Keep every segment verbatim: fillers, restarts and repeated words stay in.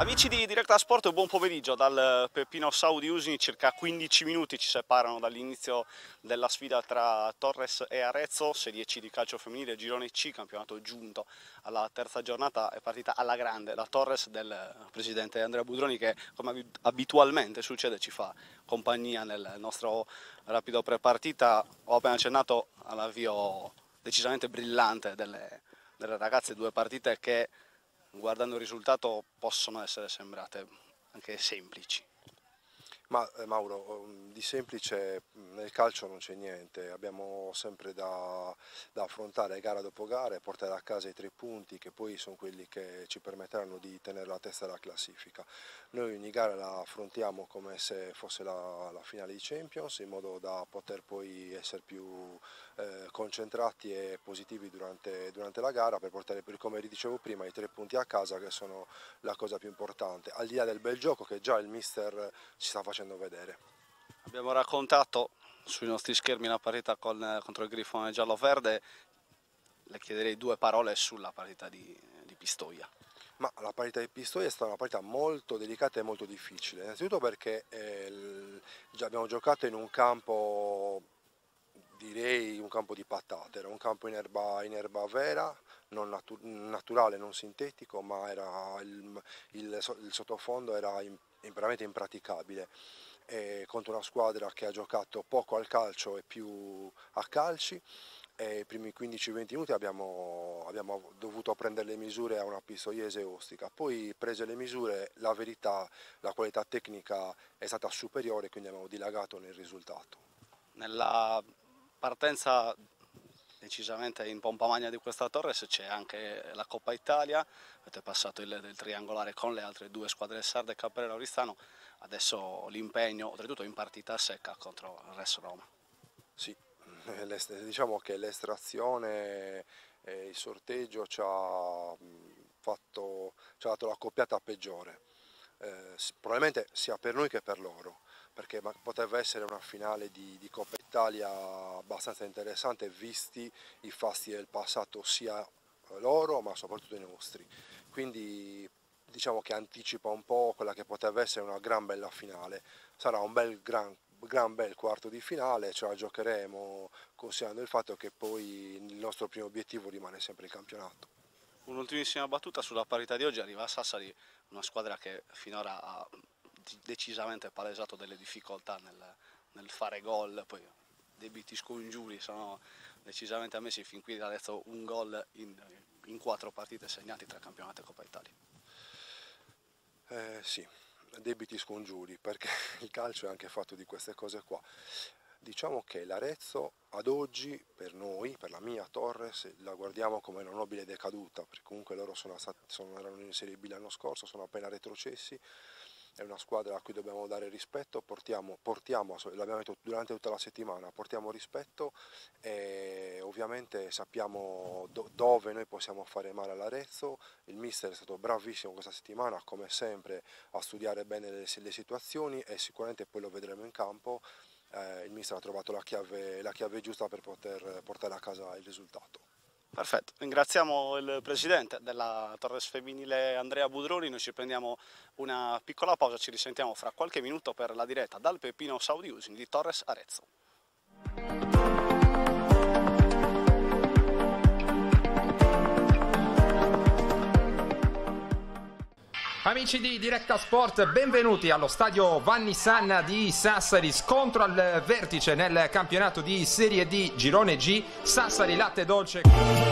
Amici di Directa Sport, buon pomeriggio dal Peppino Sau di Usini. Circa quindici minuti ci separano dall'inizio della sfida tra Torres e Arezzo, Serie C di calcio femminile, Girone C, campionato giunto alla terza giornata. È partita alla grande la Torres del presidente Andrea Budroni, che come abitualmente succede ci fa compagnia nel nostro rapido prepartita. Ho appena accennato all'avvio decisamente brillante delle, delle ragazze, due partite che, guardando il risultato, possono essere sembrate anche semplici. Ma eh, Mauro, di semplice nel calcio non c'è niente, abbiamo sempre da, da affrontare gara dopo gara e portare a casa i tre punti che poi sono quelli che ci permetteranno di tenere la testa della classifica. Noi ogni gara la affrontiamo come se fosse la, la finale di Champions, in modo da poter poi essere più eh, concentrati e positivi durante, durante la gara, per portare, come dicevo prima, i tre punti a casa, che sono la cosa più importante, al di là del bel gioco che già il mister ci sta facendo vedere. Abbiamo raccontato sui nostri schermi la partita con, contro il Grifone giallo-verde. Le chiederei due parole sulla partita di, di Pistoia. Ma la partita di Pistoia è stata una partita molto delicata e molto difficile, innanzitutto perché eh, già abbiamo giocato in un campo, direi un campo di patate, era un campo in erba, in erba vera, non natu naturale, non sintetico, ma era il, il, il sottofondo era in, in, veramente impraticabile, e contro una squadra che ha giocato poco al calcio e più a calci. E i primi quindici venti minuti abbiamo, abbiamo dovuto prendere le misure a una pistoiese ostica, poi prese le misure, la verità, la qualità tecnica è stata superiore, quindi abbiamo dilagato nel risultato. Nella partenza decisamente in pompa magna di questa Torres c'è anche la Coppa Italia, avete passato il del triangolare con le altre due squadre sarde, Caprera e Oristano, adesso l'impegno oltretutto in partita secca contro il Res Roma. Sì, diciamo che l'estrazione e il sorteggio ci ha, fatto, ci ha dato la coppiata peggiore, eh, probabilmente sia per noi che per loro, perché poteva essere una finale di, di Coppa Italia abbastanza interessante, visti i fasti del passato sia loro ma soprattutto i nostri, quindi diciamo che anticipa un po' quella che poteva essere una gran bella finale. Sarà un bel gran, gran bel quarto di finale, ce la giocheremo considerando il fatto che poi il nostro primo obiettivo rimane sempre il campionato. Un'ultimissima battuta sulla partita di oggi. Arriva a Sassari, una squadra che finora ha decisamente palesato delle difficoltà nel, nel fare gol, poi debiti scongiuri sono decisamente ammessi. Fin qui adesso un gol in, in quattro partite segnati tra campionato e Coppa Italia. Eh, sì, debiti scongiuri, perché il calcio è anche fatto di queste cose qua. Diciamo che l'Arezzo ad oggi, per noi, per la mia Torres, la guardiamo come una nobile decaduta, perché comunque loro sono stati, sono, erano in Serie B l'anno scorso, sono appena retrocessi. È una squadra a cui dobbiamo dare rispetto, portiamo, portiamo l'abbiamo detto durante tutta la settimana, portiamo rispetto e ovviamente sappiamo do, dove noi possiamo fare male all'Arezzo. Il mister è stato bravissimo questa settimana, come sempre, a studiare bene le, le situazioni, e sicuramente poi lo vedremo in campo. Eh, il mister ha trovato la chiave, la chiave giusta per poter portare a casa il risultato. Perfetto, ringraziamo il presidente della Torres femminile Andrea Budroni. Noi ci prendiamo una piccola pausa, ci risentiamo fra qualche minuto per la diretta dal Peppino Sau di Usini di Torres Arezzo. Amici di Directa Sport, benvenuti allo stadio Vanni Sanna di Sassari. Scontro al vertice nel campionato di Serie D Girone G, Sassari Latte Dolce.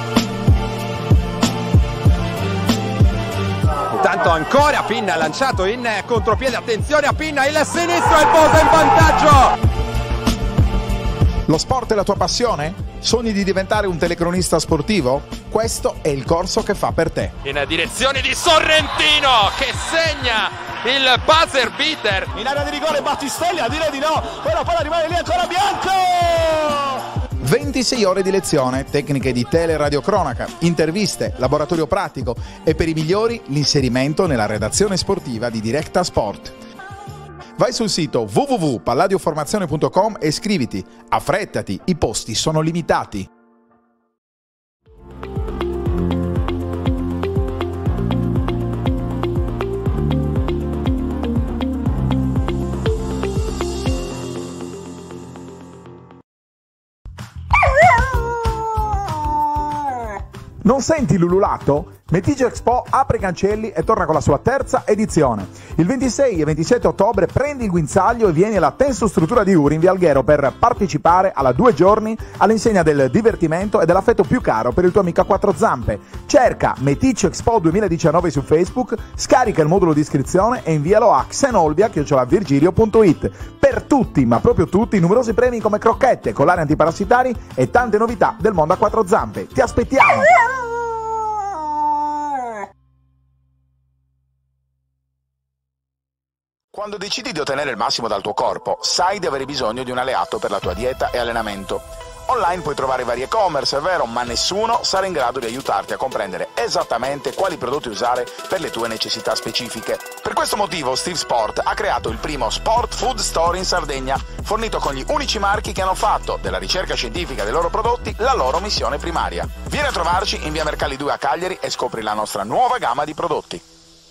Intanto ancora Pinna lanciato in contropiede, attenzione a Pinna, il sinistro e il Bosa in vantaggio. Lo sport è la tua passione? Sogni di diventare un telecronista sportivo? Questo è il corso che fa per te. In direzione di Sorrentino che segna il buzzer beater. In area di rigore Battistelli, a dire di no, però poi rimane lì ancora Bianco! ventisei ore di lezione, tecniche di teleradiocronaca, interviste, laboratorio pratico e per i migliori l'inserimento nella redazione sportiva di Directa Sport. Vai sul sito w w w punto palladioformazione punto com e iscriviti. Affrettati, i posti sono limitati. Non senti l'ululato? Metigio Expo apre i cancelli e torna con la sua terza edizione. Il ventisei e ventisette ottobre prendi il guinzaglio e vieni alla Tenso Struttura di Uri in Via Alghero per partecipare alla due giorni all'insegna del divertimento e dell'affetto più caro per il tuo amico a quattro zampe. Cerca Metigio Expo duemiladiciannove su Facebook, scarica il modulo di iscrizione e invialo a xenolvia chiocciola virgilio punto it. Per tutti, ma proprio tutti, numerosi premi come crocchette, collari antiparassitari e tante novità del mondo a quattro zampe. Ti aspettiamo! Quando decidi di ottenere il massimo dal tuo corpo, sai di avere bisogno di un alleato per la tua dieta e allenamento. Online puoi trovare vari e-commerce, è vero, ma nessuno sarà in grado di aiutarti a comprendere esattamente quali prodotti usare per le tue necessità specifiche. Per questo motivo Steve Sport ha creato il primo Sport Food Store in Sardegna, fornito con gli unici marchi che hanno fatto della ricerca scientifica dei loro prodotti la loro missione primaria. Vieni a trovarci in via Mercalli due a Cagliari e scopri la nostra nuova gamma di prodotti.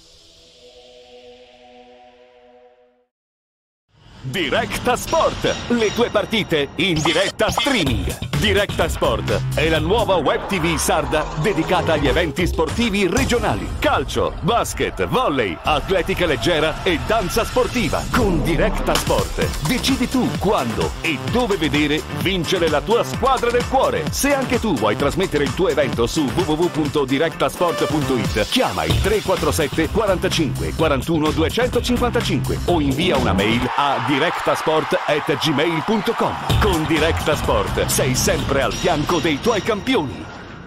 Directa Sport, le tue partite in diretta streaming. Directa Sport è la nuova web tivù sarda dedicata agli eventi sportivi regionali. Calcio, basket, volley, atletica leggera e danza sportiva. Con Directa Sport decidi tu quando e dove vedere vincere la tua squadra del cuore. Se anche tu vuoi trasmettere il tuo evento su w w w punto directasport punto it, chiama il tre quattro sette quarantacinque quarantuno duecentocinquantacinque o invia una mail a directasport at gmail punto com. Con Directa Sport sei sempre al fianco dei tuoi campioni.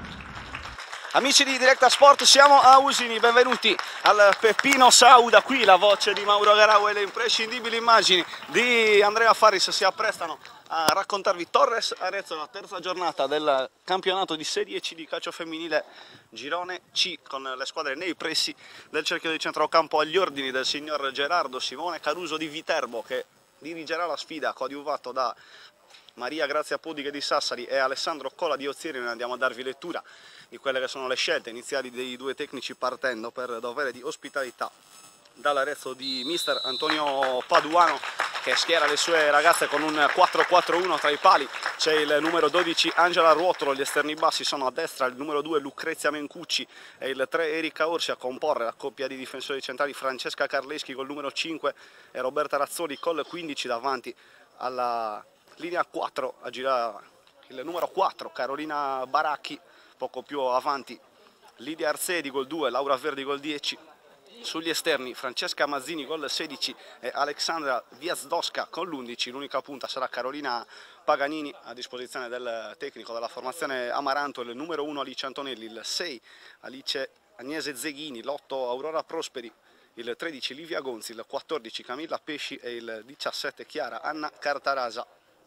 Amici di Directa Sport, siamo a Usini, benvenuti al Peppino Sauda. Qui la voce di Mauro Garau e le imprescindibili immagini di Andrea Faris si apprestano a raccontarvi Torres Arezzo, la terza giornata del campionato di Serie C di calcio femminile Girone C, con le squadre nei pressi del cerchio di centrocampo agli ordini del signor Gerardo Simone Caruso di Viterbo, che dirigerà la sfida, coadiuvato da Maria Grazia Podighe di Sassari e Alessandro Cola di Ozieri. Noi andiamo a darvi lettura di quelle che sono le scelte iniziali dei due tecnici, partendo per dovere di ospitalità dall'Arezzo di mister Antonio Paduano, che schiera le sue ragazze con un quattro quattro uno. Tra i pali c'è il numero dodici Angela Ruotolo, gli esterni bassi sono a destra il numero due Lucrezia Mencucci e il tre Erika Orsi a comporre la coppia di difensori centrali Francesca Carleschi col numero cinque e Roberta Razzoli col quindici. Davanti alla linea quattro a girare il numero quattro Carolina Baracchi, poco più avanti Lidia Arzedi col due, Laura Verdi col dieci. Sugli esterni Francesca Mazzini col sedici e Alexandra Viazdosca con l'undici. L'unica punta sarà Carolina Paganini, a disposizione del tecnico della formazione Amaranto il numero uno Alice Antonelli, il sei Alice Agnese Zeghini, l'otto Aurora Prosperi, il tredici Livia Gonzi, il quattordici Camilla Pesci e il diciassette Chiara Anna Cartarasa.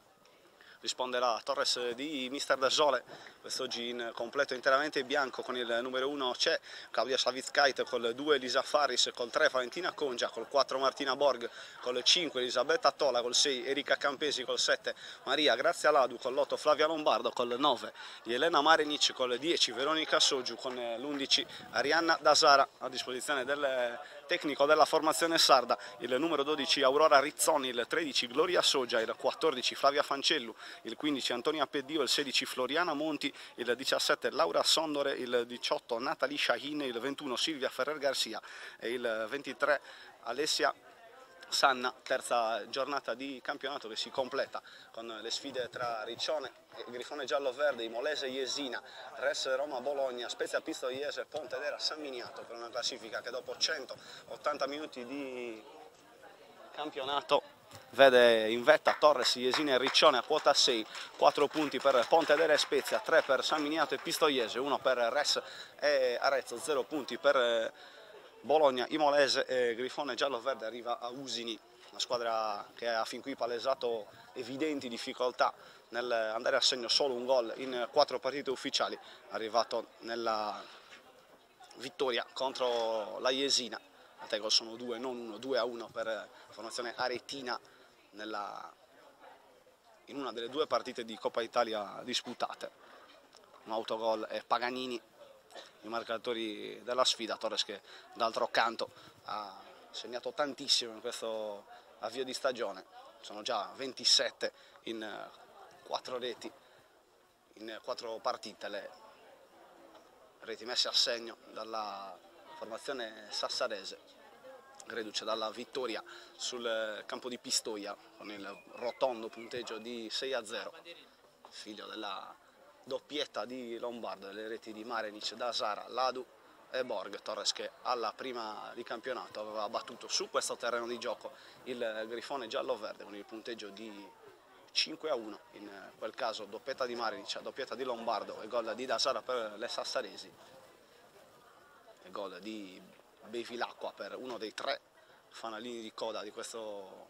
Risponderà Torres di mister Dasole, quest'oggi in completo interamente bianco. Con il numero uno c'è Claudia Savizkait, col due Elisa Faris, col tre Valentina Congia, col quattro Martina Borg, col cinque Elisabetta Tola, col sei Erika Campesi, col sette Maria Grazia Ladu, con l'otto Flavia Lombardo, col nove Elena Marenic, col dieci Veronica Sogiu, con l'undici Arianna Dasara. A disposizione del tecnico della formazione sarda il numero dodici Aurora Rizzoni, il tredici Gloria Sogia, il quattordici Flavia Fancellu, il quindici Antonia Peddio, il sedici Floriana Monti, il diciassette Laura Sondore, il diciotto Natalie Shahin, il ventuno Silvia Ferrer Garcia e il ventitré Alessia Sanna. Terza giornata di campionato che si completa con le sfide tra Riccione e Grifone Giallo-Verde, Imolese Jesina, Res Roma Bologna, Spezia Pistoiese, Pontedera San Miniato, per una classifica che dopo centottanta minuti di campionato vede in vetta Torres, Jesina e Riccione a quota sei, quattro punti per Pontedera e Spezia, tre per San Miniato e Pistoiese, uno per Res e Arezzo, zero punti per Bologna, Imolese e Grifone Giallo-Verde arriva a Usini, una squadra che ha fin qui palesato evidenti difficoltà nell'andare a segno solo un gol in quattro partite ufficiali, arrivato nella vittoria contro la Jesina. A gol sono due, non uno, due a uno per la formazione aretina nella, in una delle due partite di Coppa Italia disputate. Un autogol e Paganini, i marcatori della sfida. Torres che d'altro canto ha segnato tantissimo in questo avvio di stagione, sono già ventisette in quattro reti, in quattro partite le reti messe a segno dalla formazione sassarese, reduce dalla vittoria sul campo di Pistoia con il rotondo punteggio di sei a zero, figlio della doppietta di Lombardo, delle reti di Marinic, Dasara, Ladu e Borg. Torres, che alla prima di campionato aveva battuto su questo terreno di gioco il Grifone giallo-verde con il punteggio di cinque a uno, in quel caso doppietta di Marinic, doppietta di Lombardo e gol di Dasara per le sassaresi, e gol di Bevilacqua per uno dei tre fanalini di coda di questo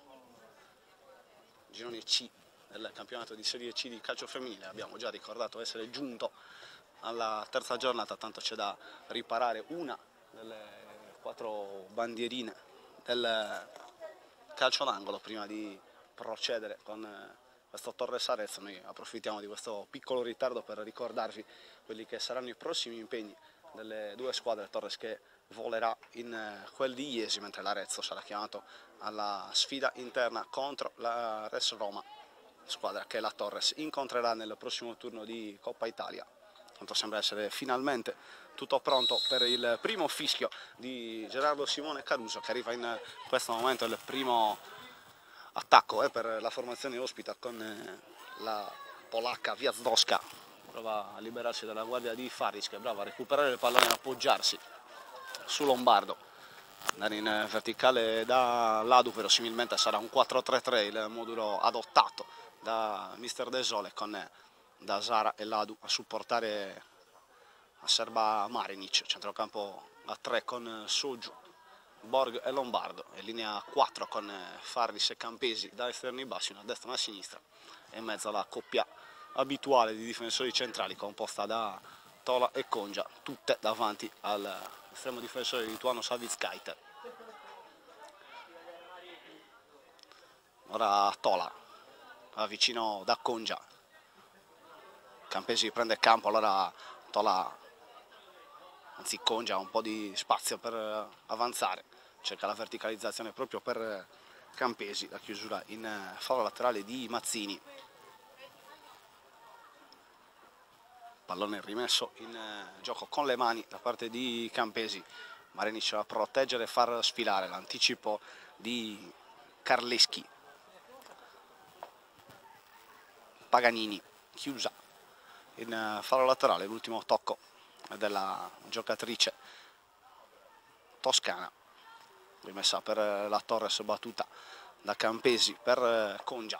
girone C del campionato di Serie C di calcio femminile. Abbiamo già ricordato essere giunto alla terza giornata, tanto c'è da riparare una delle quattro bandierine del calcio d'angolo prima di procedere con questo Torres Arezzo. Noi approfittiamo di questo piccolo ritardo per ricordarvi quelli che saranno i prossimi impegni delle due squadre. Torres che volerà in quel di Iesi, mentre l'Arezzo sarà chiamato alla sfida interna contro la Res Roma, squadra che la Torres incontrerà nel prossimo turno di Coppa Italia. Tanto sembra essere finalmente tutto pronto per il primo fischio di Gerardo Simone Caruso, che arriva in questo momento il primo attacco eh, per la formazione ospita, con eh, la polacca Wiazdowska. Prova a liberarsi dalla guardia di Faris, che è brava a recuperare il pallone e appoggiarsi su Lombardo, andare in verticale da Ladu. Verosimilmente sarà un quattro tre tre il modulo adottato da mister De Sole, con Dasara e Ladu a supportare a serba Marinic, centrocampo a tre con Soju, Borg e Lombardo, e linea quattro con Faris e Campesi da esterni bassi, una a destra e una a sinistra, e in mezzo alla coppia abituale di difensori centrali composta da Tola e Congia, tutte davanti all'estremo difensore lituano Savitskaite. Ora Tola va vicino da Congia, Campesi prende campo, allora Tola, anzi Congia, ha un po' di spazio per avanzare, cerca la verticalizzazione proprio per Campesi, la chiusura in fallo laterale di Mazzini. Pallone rimesso in gioco con le mani da parte di Campesi, Marinic a proteggere e far sfilare, l'anticipo di Carleschi, Paganini, chiusa in fallo laterale, l'ultimo tocco della giocatrice toscana, rimessa per la Torres, battuta da Campesi per Congia,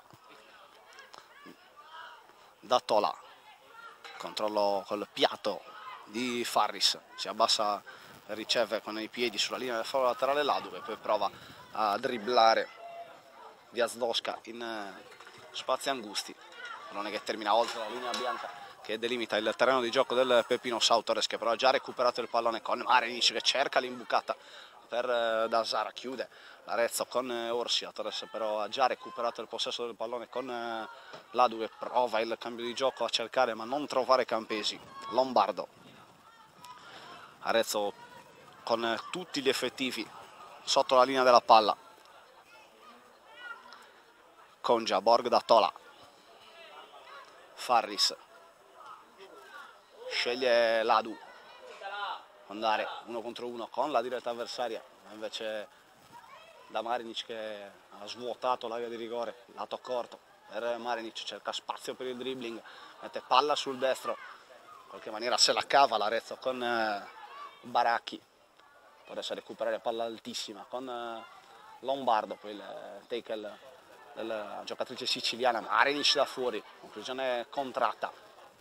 da Tola, controllo col piatto di Faris, si abbassa, riceve con i piedi sulla linea del fallo laterale Ladu, e poi prova a dribblare Wiazdowska in spazi angusti, non è che termina oltre la linea bianca che delimita il terreno di gioco del Pepino Sau. Torres che però ha già recuperato il pallone con Marinic, che cerca l'imbucata per Dasara, chiude l'Arezzo con Orsi. Torres però ha già recuperato il possesso del pallone con Ladu, che prova il cambio di gioco a cercare ma non trovare Campesi. Lombardo, Arezzo con tutti gli effettivi sotto la linea della palla, Congia, Borg da Tola, Farris sceglie Ladu, andare uno contro uno con la diretta avversaria, invece da Marinic, che ha svuotato l'area di rigore, lato corto per Marinic, cerca spazio per il dribbling, mette palla sul destro, in qualche maniera se la cava l'Arezzo con eh, Baracchi, potesse recuperare palla altissima con eh, Lombardo, poi il tackle della giocatrice siciliana, Marinic da fuori, conclusione contratta.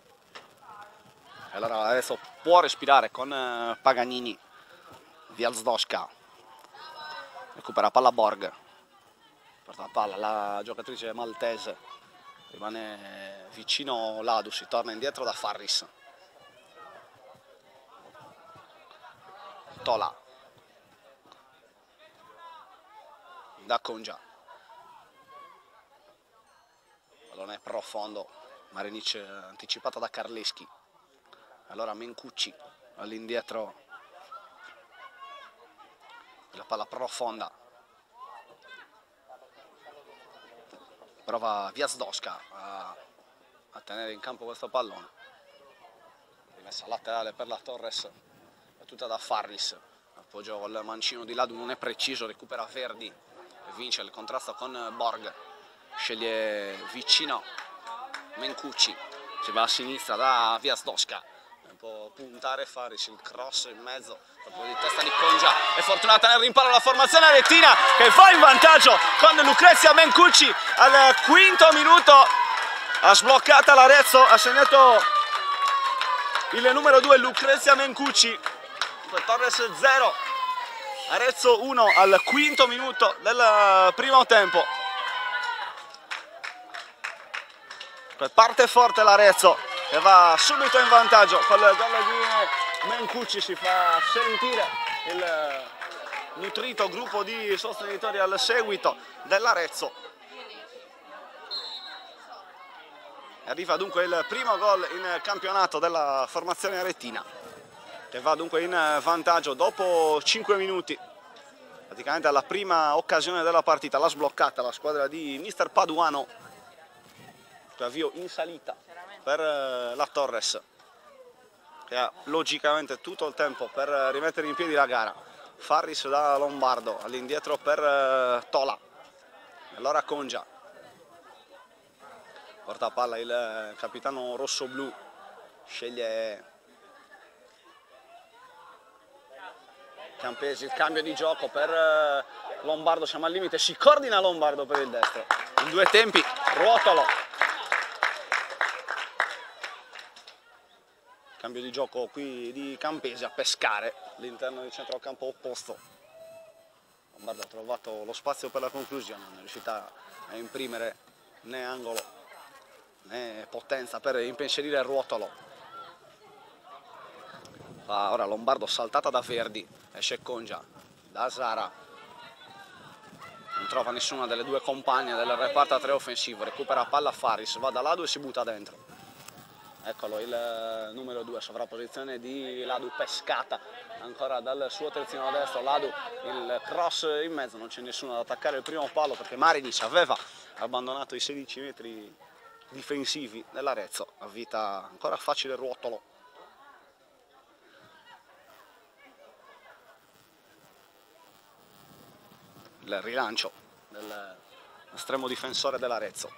Allora adesso può respirare con eh, Paganini, Wiazdowska, recupera palla Borg, porta la palla la giocatrice maltese, rimane vicino Ladu, si torna indietro da Farris, Tola, da Congia, pallone profondo, Marinic anticipata da Carleschi. Allora Mencucci all'indietro, la palla profonda, prova Wiazdowska a, a tenere in campo questo pallone, Messa laterale per la Torres, battuta da Farris, appoggio al mancino di Ladu, non è preciso, recupera Verdi e vince il contrasto con Borg, sceglie vicino Mencucci, si va a sinistra da Viazdoska, può puntare Farris, il cross in mezzo, proprio di testa di Congia, è fortunata nel rimpallo la formazione aretina che va in vantaggio con Lucrezia Mencucci al quinto minuto, ha sbloccata l'Arezzo, ha segnato il numero due Lucrezia Mencucci, Torres zero, Arezzo uno al quinto minuto del primo tempo. Parte forte l'Arezzo che va subito in vantaggio con il gol di Mencucci, si fa sentire il nutrito gruppo di sostenitori al seguito dell'Arezzo. Arriva dunque il primo gol in campionato della formazione aretina, che va dunque in vantaggio dopo cinque minuti. Praticamente alla prima occasione della partita l'ha sbloccata la squadra di mister Paduano. Avvio in salita per la Torres, che ha logicamente tutto il tempo per rimettere in piedi la gara. Farris da Lombardo, all'indietro per Tola, allora Congia. Porta a palla il capitano rosso-blu, sceglie Campesi, il cambio di gioco per Lombardo, siamo al limite, si coordina Lombardo per il destro. In due tempi, Ruotolo. Cambio di gioco qui di Campesi a pescare all'interno del centrocampo opposto. Lombardo ha trovato lo spazio per la conclusione, non è riuscita a imprimere né angolo né potenza per impensierire il Ruotolo. Ah, ora Lombardo saltata da Verdi, esce Congia, da Zara, non trova nessuna delle due compagne del reparto a tre offensivo, recupera palla Faris, va da Ladu e si butta dentro. Eccolo il numero due, sovrapposizione di Ladu pescata ancora dal suo terzino destro. Ladu, il cross in mezzo, non c'è nessuno ad attaccare il primo palo perché Marinic aveva abbandonato i sedici metri difensivi dell'Arezzo. A vita ancora facile Ruotolo. Il rilancio dell'estremo difensore dell'Arezzo.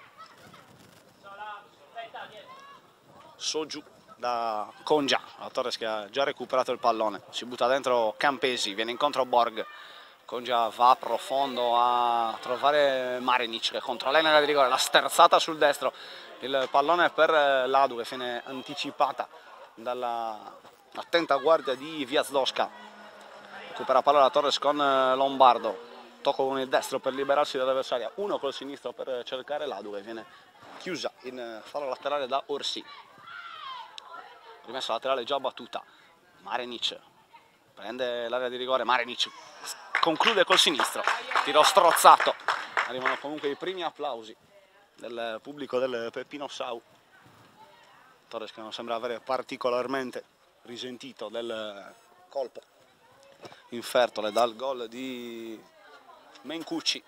Soju da Congia, la Torres che ha già recuperato il pallone, si butta dentro Campesi, viene incontro Borg, Congia va profondo a trovare Marinic che controlla in area di rigore, la sterzata sul destro, il pallone per Ladu che viene anticipata dalla attenta guardia di Viazdoska, recupera palla la Torres con Lombardo, tocco con il destro per liberarsi dall'avversaria, uno col sinistro per cercare Ladu che viene chiusa in fallo laterale da Orsi. Rimessa laterale già battuta, Marinic prende l'area di rigore, Marinic conclude col sinistro, tiro strozzato, arrivano comunque i primi applausi del pubblico del Peppino Sau. Torres che non sembra avere particolarmente risentito del colpo infertole dal gol di Mencucci,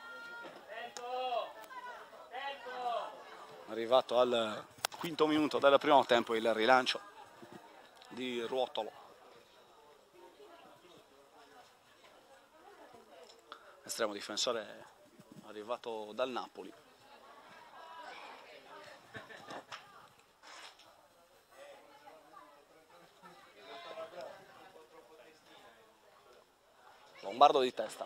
arrivato al quinto minuto del primo tempo il rilancio di Ruotolo. Estremo difensore arrivato dal Napoli. Lombardo di testa.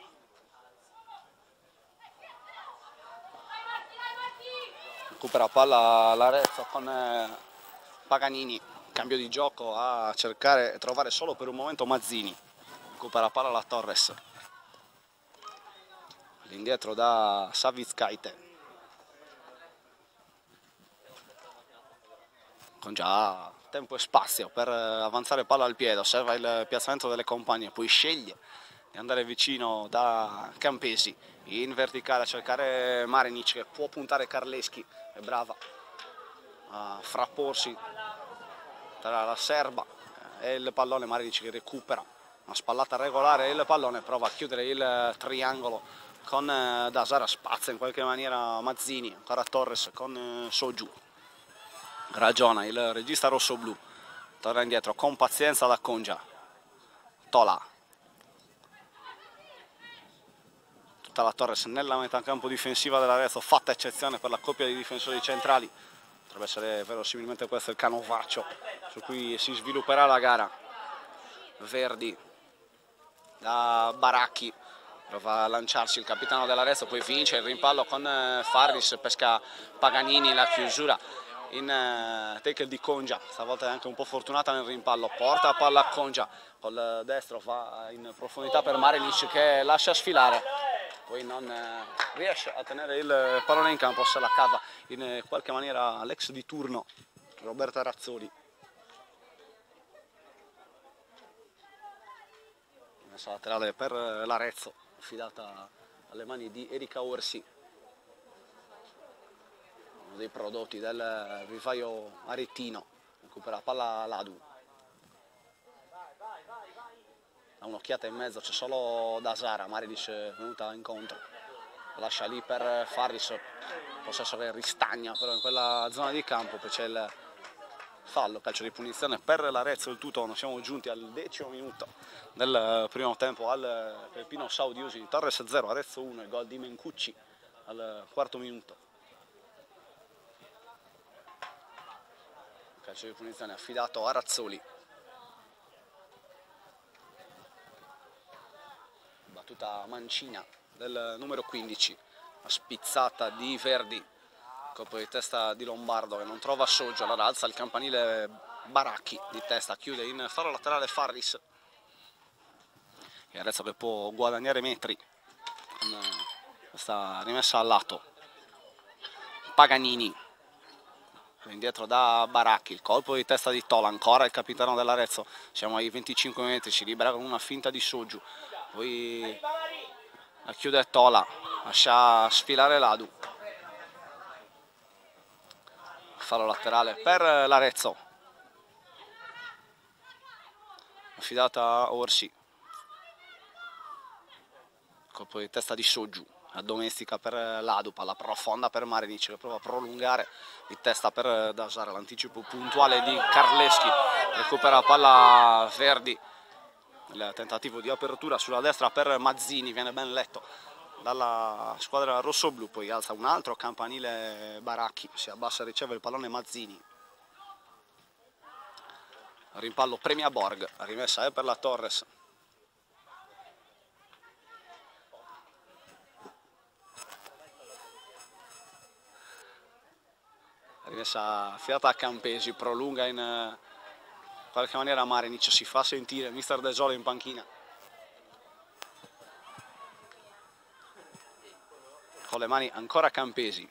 Recupera palla l'Arezzo con Paganini. Cambio di gioco a cercare e trovare solo per un momento Mazzini. Recupera palla la Torres. All'indietro da Savizkaite. Con già tempo e spazio per avanzare palla al piede. Osserva il piazzamento delle compagne, poi sceglie di andare vicino da Campesi. In verticale a cercare Marinic che può puntare Carleschi. È brava a frapporsi tra la serba e il pallone. Marinic che recupera una spallata regolare e il pallone prova a chiudere il triangolo con Dasara, spazza in qualche maniera Mazzini, ancora Torres con Soju, ragiona il regista rosso-blu, torna indietro con pazienza da Congia. Tola, tutta la Torres nella metà campo difensiva dell'Arezzo, fatta eccezione per la coppia di difensori centrali. Potrebbe essere verosimilmente questo il canovaccio su cui si svilupperà la gara. Verdi da Baracchi, prova a lanciarsi il capitano dell'Arezzo, poi vince il rimpallo con Farris, pesca Paganini, la chiusura in uh, tackle di Congia, stavolta è anche un po' fortunata nel rimpallo, porta la palla a Congia, col destro va in profondità per Marinic che lascia sfilare, poi non uh, riesce a tenere il pallone in campo, se la cava in uh, qualche maniera l'ex di turno Roberta Razzoli. Messa laterale per l'Arezzo, affidata alle mani di Erika Orsi, uno dei prodotti del vivaio aretino. Recupera la palla Ladu, ha un'occhiata in mezzo, c'è solo Dasara, Marinic è venuta incontro, lascia lì per Farris, possesso che ristagna però in quella zona di campo, poi c'è il fallo, calcio di punizione per l'Arezzo. Il Tutono, siamo giunti al decimo minuto del primo tempo al Pino Saudi Usini. Torres zero, Arezzo uno, il gol di Mencucci al quarto minuto. Calcio di punizione affidato a Razzoli, battuta mancina del numero quindici, la spizzata di Verdi, colpo di testa di Lombardo che non trova Soggio, allora alza il campanile Baracchi di testa, chiude in fallo laterale Farris, e Arezzo che può guadagnare metri con questa rimessa al lato. Paganini indietro da Baracchi, il colpo di testa di Tola, ancora il capitano dell'Arezzo, siamo ai venticinque metri, si libera con una finta di Soggio, poi la chiude Tola, lascia sfilare Ladu. Fallo laterale per l'Arezzo, affidata a Orsi, colpo di testa di Soggio, la domestica per Ladu, palla profonda per Marinic che prova a prolungare di testa per Dasara, l'anticipo puntuale di Carleschi, recupera palla Verdi, il tentativo di apertura sulla destra per Mazzini, viene ben letto dalla squadra rossoblu, poi alza un altro campanile Baracchi, si abbassa e riceve il pallone Mazzini. Rimpallo premia Borg, la rimessa è per la Torres. Rimessa affidata a Campesi, prolunga in qualche maniera Marinic, si fa sentire mister De Zolo in panchina. Con le mani ancora Campesi.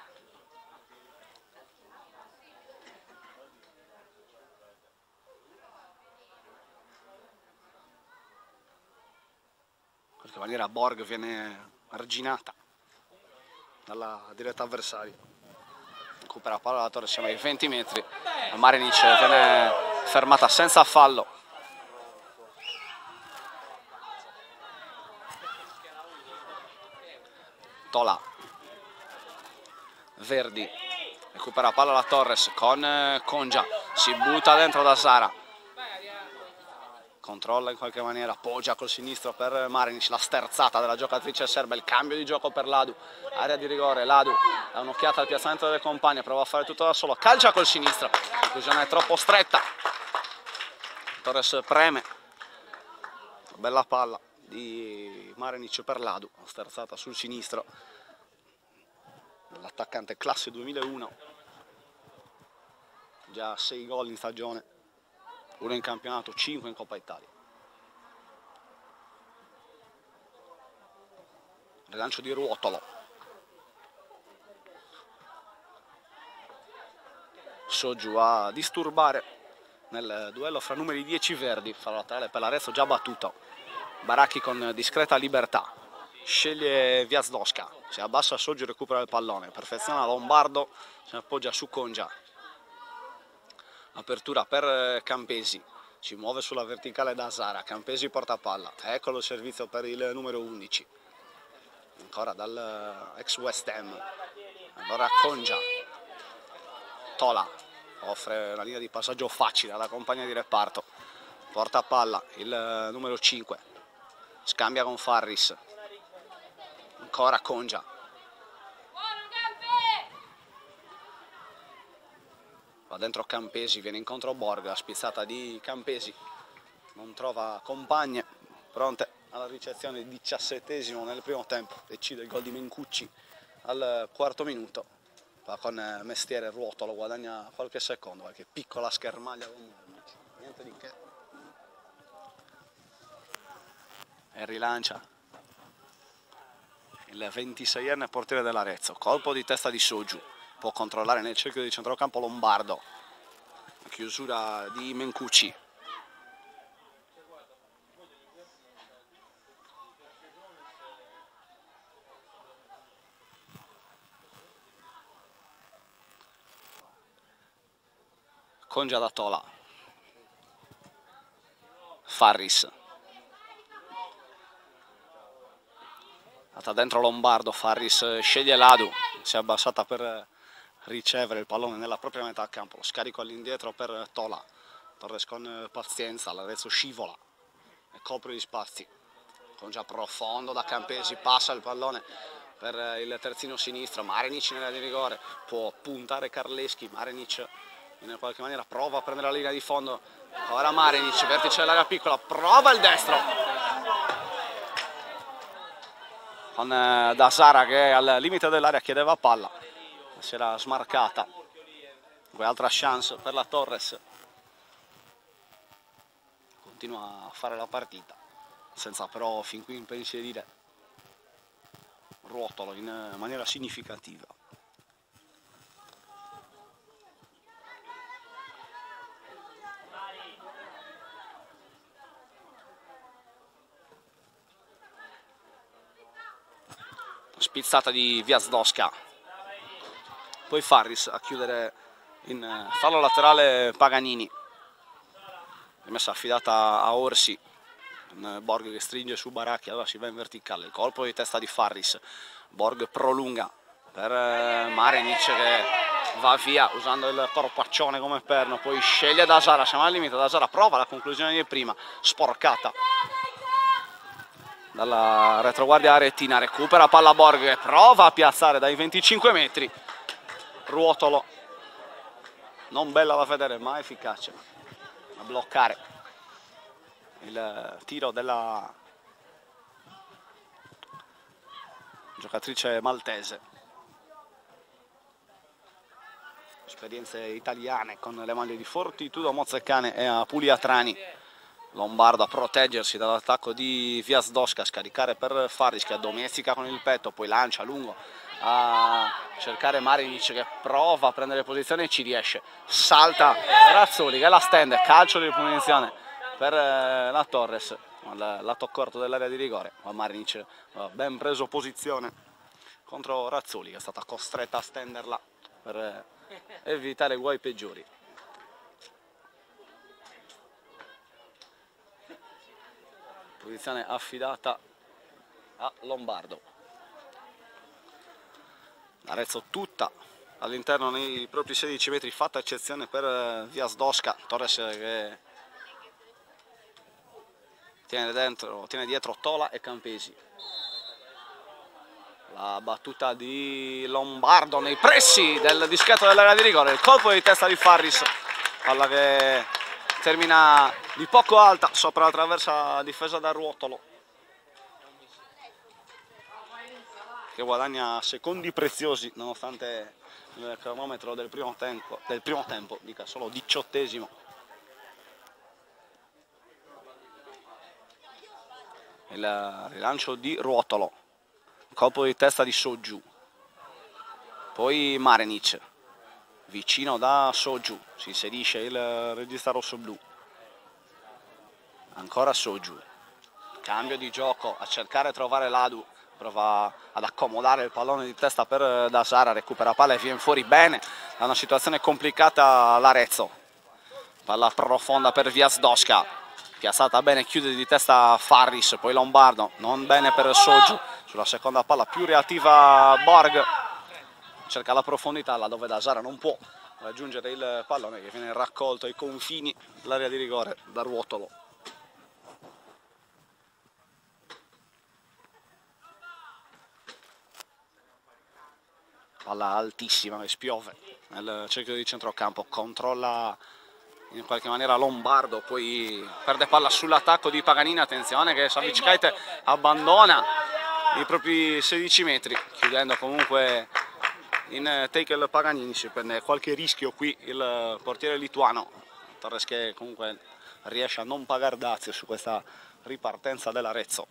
In qualche maniera Borg viene arginata dalla diretta avversaria. Recupera la palla la Torre, siamo ai venti metri, Marinic viene fermata senza fallo. Tola, Verdi, recupera la palla la Torres con Congia, si butta dentro da Sara, controlla in qualche maniera, appoggia col sinistro per Marinic, la sterzata della giocatrice serba, il cambio di gioco per Ladu, area di rigore, Ladu ha un'occhiata al piazzamento delle compagne, prova a fare tutto da solo, calcia col sinistro, la conclusione è troppo stretta, Torres preme, bella palla di Marinic per Ladu, sterzata sul sinistro, l'attaccante classe duemilauno, già sei gol in stagione, uno in campionato, cinque in Coppa Italia. Rilancio di Ruotolo, Soggio a disturbare nel duello fra numeri dieci Verdi, fallo laterale per l'Arezzo già battuto. Baracchi con discreta libertà, sceglie Viazlosca, si abbassa Soggio, recupera il pallone, perfeziona Lombardo, si appoggia su Congia. Apertura per Campesi, si muove sulla verticale da Sara, Campesi porta palla, eccolo il servizio per il numero undici, ancora dal ex West Ham, allora Congia, Tola, offre una linea di passaggio facile alla compagna di reparto, porta palla il numero cinque, scambia con Farris, ancora Congia, va dentro Campesi, viene incontro Borg, la spizzata di Campesi, non trova compagne, pronte alla ricezione, il diciassettesimo nel primo tempo, decide il gol di Mencucci al quarto minuto, va con mestiere Ruotolo, guadagna qualche secondo, qualche piccola schermaglia, niente di che, e rilancia il ventiseienne portiere dell'Arezzo, colpo di testa di Sogiu, può controllare nel cerchio di centrocampo Lombardo, chiusura di Mencucci, Congia da Tola, Farris, andata dentro Lombardo, Farris sceglie Ladu, si è abbassata per ricevere il pallone nella propria metà campo, lo scarico all'indietro per Tola, Torres con pazienza, l'Arezzo scivola e copre gli spazi, Congia profondo da Campesi, passa il pallone per il terzino sinistro, Marinic nella di rigore, può puntare Carleschi, Marinic in qualche maniera prova a prendere la linea di fondo, ora Marinic, vertice dell'area piccola, prova il destro con eh, Dasara che al limite dell'area chiedeva palla, si era smarcata, poi altra chance per la Torres, continua a fare la partita senza però fin qui impensierire Ruotolo in maniera significativa. Spizzata di Wiazdowska, poi Farris a chiudere in fallo laterale Paganini, rimessa affidata a Orsi, Borg che stringe su Baracchi, allora si va in verticale, il colpo di testa di Farris, Borg prolunga per Marinic che va via usando il corpaccione come perno, poi sceglie Dasara, siamo al limite, Dasara prova la conclusione di prima, sporcata dalla retroguardia aretina, recupera palla Borg e prova a piazzare dai venticinque metri, Ruotolo, non bella da vedere ma efficace a bloccare il tiro della giocatrice maltese. Esperienze italiane con le maglie di Fortitudo Mozzecane e a Pugliatrani. Lombardo a proteggersi dall'attacco di Wiazdowska, scaricare per Farris che addomestica con il petto, poi lancia lungo a cercare Marinic che prova a prendere posizione e ci riesce, salta Razzoli che la stende, calcio di punizione per la Torres al lato corto dell'area di rigore, ma Marinic ha ben preso posizione contro Razzoli che è stata costretta a stenderla per evitare guai peggiori. Posizione affidata a Lombardo, Arezzo tutta all'interno nei propri sedici metri, fatta eccezione per Wiazdowska, Torres che tiene, dentro, tiene dietro Tola e Campesi, la battuta di Lombardo nei pressi del dischetto dell'area di rigore, il colpo di testa di Farris, palla che termina di poco alta sopra la traversa difesa da Ruotolo che guadagna secondi preziosi nonostante il cronometro del primo tempo, del primo tempo dica solo diciottesimo. Il rilancio di Ruotolo, colpo di testa di Sogiu, poi Marinic vicino da Sogiu, si inserisce il regista rosso-blu, ancora Sogiu, cambio di gioco, a cercare di trovare Ladu, prova ad accomodare il pallone di testa per Dasara, recupera palla e viene fuori bene da una situazione complicata l'Arezzo, palla profonda per Wiazdowska, piazzata bene, chiude di testa Farris, poi Lombardo, non bene per Sogiu, sulla seconda palla più reattiva Borg, cerca la profondità là dove Dasara non può raggiungere il pallone che viene raccolto ai confini dell'area di rigore da Ruotolo. Palla altissima che spiove nel cerchio di centrocampo, controlla in qualche maniera Lombardo, poi perde palla sull'attacco di Paganini. Attenzione che Savickaite abbandona i propri sedici metri, chiudendo comunque in take il Paganini. Si prende qualche rischio qui il portiere lituano Torres, che comunque riesce a non pagare dazio su questa ripartenza dell'Arezzo.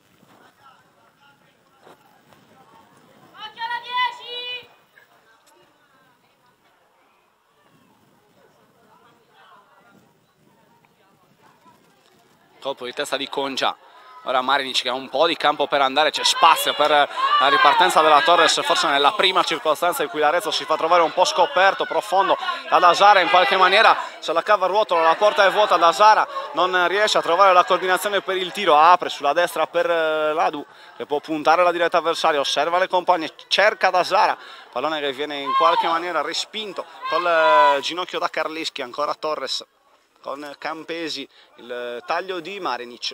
Colpo di testa di Congia, ora Marinic che ha un po' di campo per andare, c'è spazio per la ripartenza della Torres, forse nella prima circostanza in cui l'Arezzo si fa trovare un po' scoperto, profondo da Dasara, in qualche maniera se la cava Ruotolo, la porta è vuota, Dasara non riesce a trovare la coordinazione per il tiro, apre sulla destra per Ladu che può puntare la diretta avversaria, osserva le compagne, cerca Dasara, pallone che viene in qualche maniera respinto col ginocchio da Carleschi, ancora Torres con Campesi, il taglio di Marinic.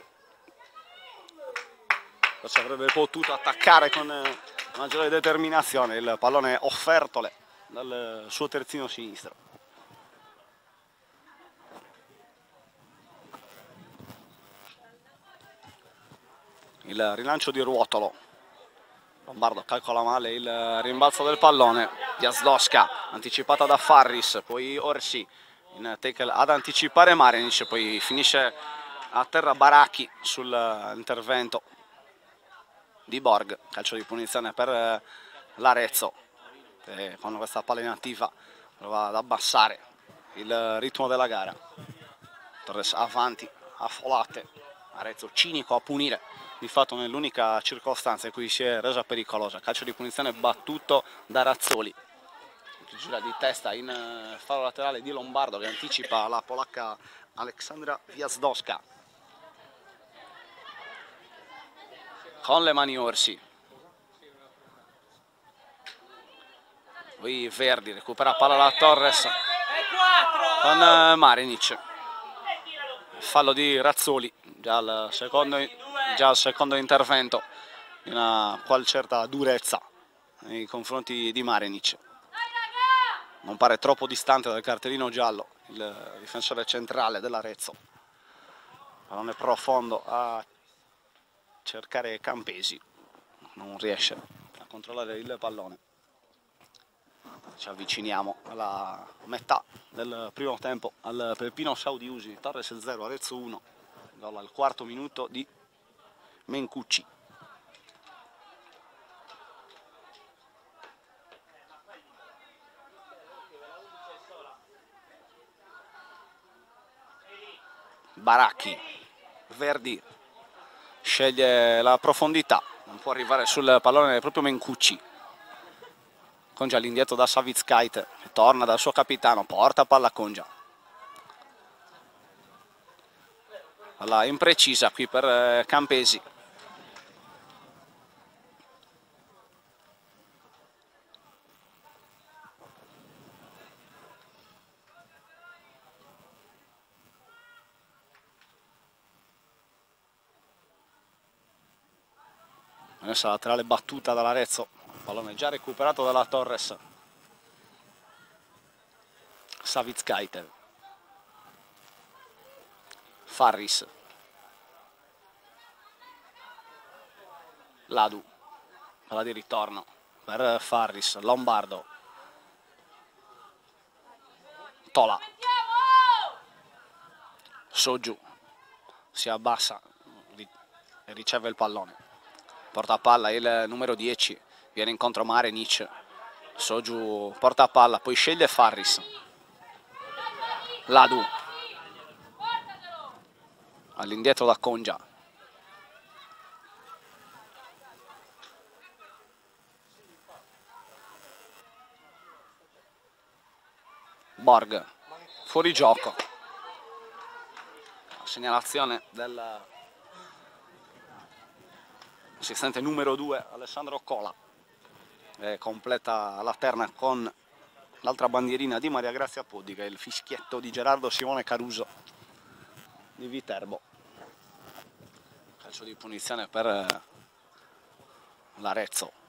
Forse avrebbe potuto attaccare con maggiore determinazione, il pallone offertole dal suo terzino sinistro. Il rilancio di Ruotolo, Lombardo calcola male il rimbalzo del pallone, Jasdowska anticipata da Farris, poi Orsi in tackle ad anticipare Marinic, poi finisce a terra Baracchi sull'intervento di Borg. Calcio di punizione per l'Arezzo, che con questa palla inattiva prova ad abbassare il ritmo della gara. Torres avanti a folate, Arezzo cinico a punire di fatto nell'unica circostanza in cui si è resa pericolosa. Calcio di punizione battuto da Razzoli, gira di testa in fallo laterale di Lombardo che anticipa la polacca Aleksandra Jasdowska. Con le mani Orsi, poi Verdi recupera palla la Torres con Marinic, fallo di Razzoli, già al secondo, già al secondo intervento di una qual certa durezza nei confronti di Marinic. Non pare troppo distante dal cartellino giallo il difensore centrale dell'Arezzo. Pallone profondo a cercare Campesi, non riesce a controllare il pallone. Ci avviciniamo alla metà del primo tempo al Peppino Saudi Usini. Torres zero, Arezzo uno, gol al quarto minuto di Mencucci. Baracchi, Verdi sceglie la profondità, non può arrivare sul pallone proprio Mencucci. Congia all'indietro da Savickaite, che torna dal suo capitano, porta palla a Congia. Palla imprecisa qui per Campesi. Messa laterale battuta dall'Arezzo, pallone già recuperato dalla Torres. Savickaite, Farris, Ladu, palla di ritorno per Farris, Lombardo, Tola, Sogiu si abbassa e riceve il pallone. Porta palla il numero dieci, viene incontro Marinic, Sogiu porta palla, poi sceglie Farris, Ladu, all'indietro da Congia, Borg, fuori gioco, segnalazione del assistente numero due Alessandro Cola, e completa la terna con l'altra bandierina di Maria Grazia Podica, il fischietto di Gerardo Simone Caruso di Viterbo. Calcio di punizione per l'Arezzo.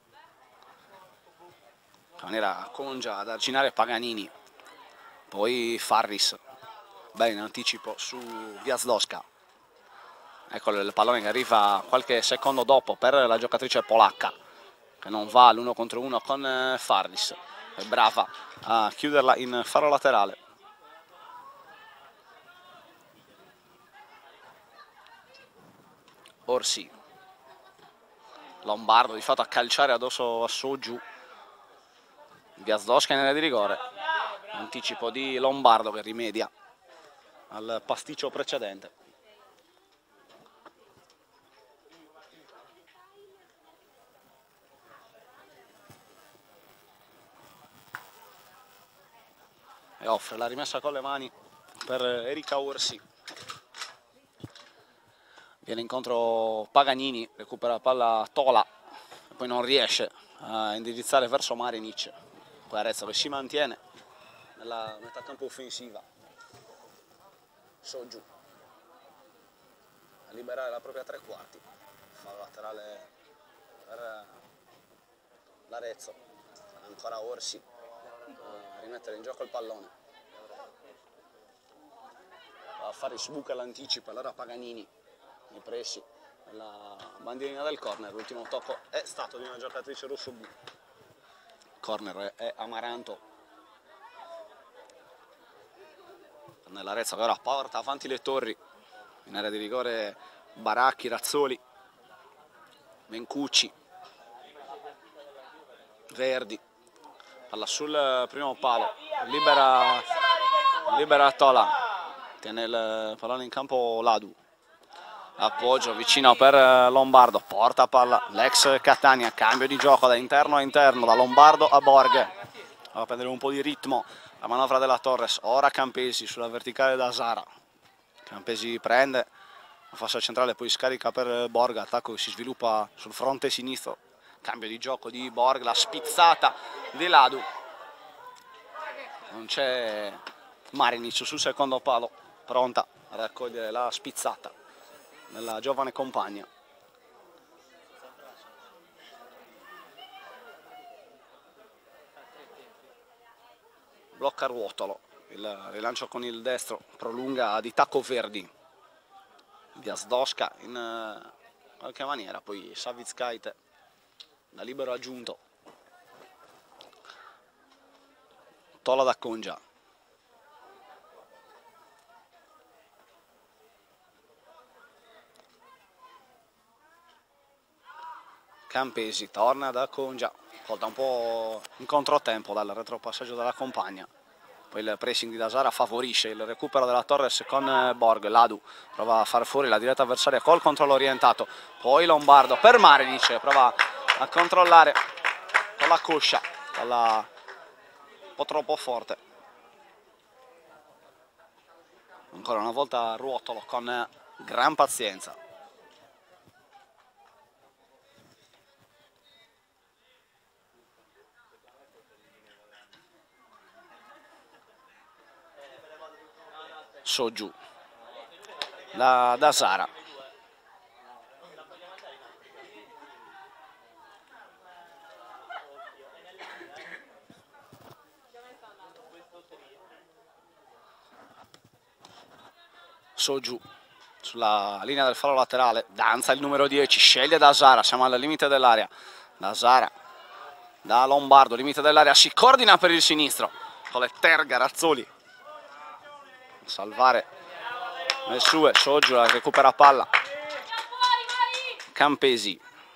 In maniera Congia ad arginare Paganini, poi Farris, bene in anticipo su Gwiazdowska. Ecco il pallone che arriva qualche secondo dopo per la giocatrice polacca, che non va all'uno contro uno con Farris, è brava a chiuderla in faro laterale. Orsi, Lombardo di fatto a calciare addosso a Soju. Gwiazdowska in area di rigore, anticipo di Lombardo che rimedia al pasticcio precedente. E offre la rimessa con le mani per Erika Orsi. Viene incontro Paganini, recupera la palla Tola e poi non riesce a indirizzare verso Marinic. Poi Arezzo che si mantiene nella metà campo offensiva. Soju a liberare la propria tre quarti, fallo laterale per l'Arezzo, ancora Orsi a rimettere in gioco il pallone, va a fare sbuca all'anticipo, allora Paganini nei pressi la bandierina del corner. L'ultimo tocco è stato di una giocatrice rosso-blu. Corner è Amaranto. Nell'Arezzo che ora porta avanti le torri. In area di rigore Baracchi, Razzoli, Mencucci, Verdi. Palla sul primo palo. Libera, libera Tola. Tiene il pallone in campo Ladu. Appoggio vicino per Lombardo, porta palla l'ex Catania, cambio di gioco da interno a interno, da Lombardo a Borg. Va a prendere un po' di ritmo la manovra della Torres, ora Campesi sulla verticale da Zara. Campesi prende, la fascia centrale poi scarica per Borg, attacco che si sviluppa sul fronte sinistro. Cambio di gioco di Borg, la spizzata di Ladu. Non c'è Marinic sul secondo palo, pronta a raccogliere la spizzata nella giovane compagna. Blocca Ruotolo, il rilancio con il destro, prolunga di tacco Verdi. Gwiazdowska in qualche maniera, poi Savitskaite da libero aggiunto. Tola da Congia. Campesi torna da Congia, colta un po' in controtempo dal retropassaggio della compagna. Poi il pressing di Dasara favorisce il recupero della Torres con Borg. Ladu prova a far fuori la diretta avversaria col controllo orientato. Poi Lombardo per Marinic, prova a controllare con la coscia, palla un po' troppo forte. Ancora una volta Ruotolo con gran pazienza. Soju da, da Sara. Soju sulla linea del fallo laterale, danza il numero dieci, sceglie da Sara, siamo al limite dell'area. Da Sara, da Lombardo, limite dell'area, si coordina per il sinistro con le terga Razzoli. Salvare le sue, Soju recupera palla. Campesi,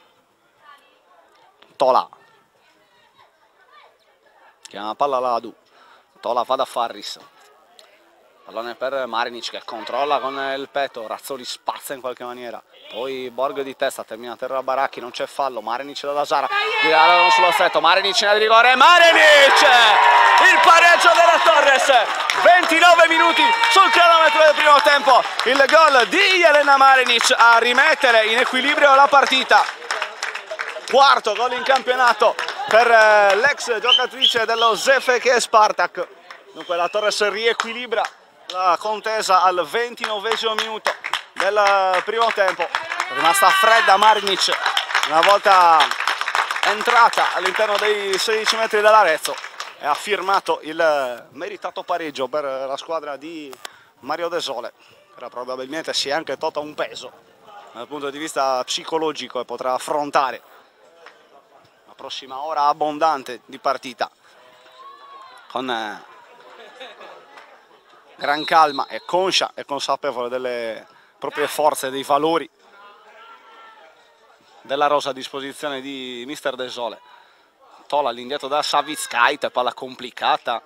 Tola, chiama palla Ladu, Tola va da Farris, pallone per Marinic che controlla con il petto, Razzoli spazza in qualche maniera, poi Borg di testa, termina a terra Baracchi, non c'è fallo, Marinic da Dasara, tirano sullo stretto, Marinic in area di rigore, Marinic! Il pareggio della Torres, ventinove minuti sul cronometro del primo tempo, il gol di Jelena Marinic a rimettere in equilibrio la partita, quarto gol in campionato per l'ex giocatrice dello Zefeke Spartak. Dunque la Torres riequilibra la contesa al ventinovesimo minuto del primo tempo. È rimasta fredda Marinic una volta entrata all'interno dei sedici metri dell'Arezzo e ha firmato il meritato pareggio per la squadra di Mario De Sole, che probabilmente si è anche tolta un peso dal punto di vista psicologico e potrà affrontare la prossima ora abbondante di partita con eh, gran calma e conscia e consapevole delle proprie forze e dei valori della rosa a disposizione di mister De Sole. Tola all'indietro da Savitskait, palla complicata,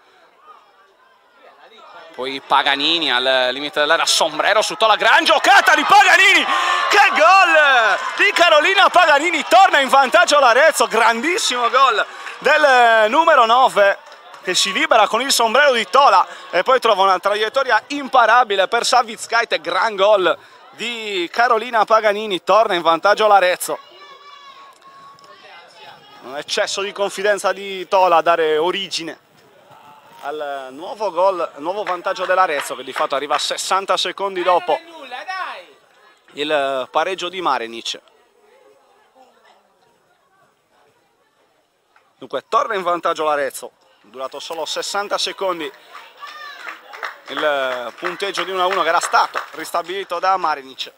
poi Paganini al limite dell'area, sombrero su Tola, gran giocata di Paganini, che gol di Carolina Paganini, torna in vantaggio l'Arezzo, grandissimo gol del numero nove che si libera con il sombrero di Tola e poi trova una traiettoria imparabile per Savitskait, gran gol di Carolina Paganini, torna in vantaggio l'Arezzo. Un eccesso di confidenza di Tola a dare origine al nuovo gol, nuovo vantaggio dell'Arezzo, che di fatto arriva sessanta secondi dopo il pareggio di Marinic. Dunque torna in vantaggio l'Arezzo, durato solo sessanta secondi il punteggio di uno a uno che era stato ristabilito da Marinic.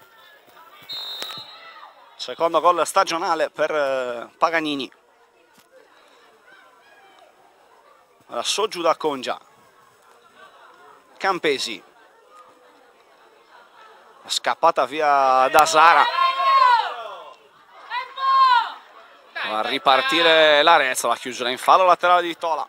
Secondo gol stagionale per Paganini. Ora Soju da Congia, Campesi, scappata via da Sara, va a ripartire l'Arezzo, la chiusura in fallo laterale di Tola.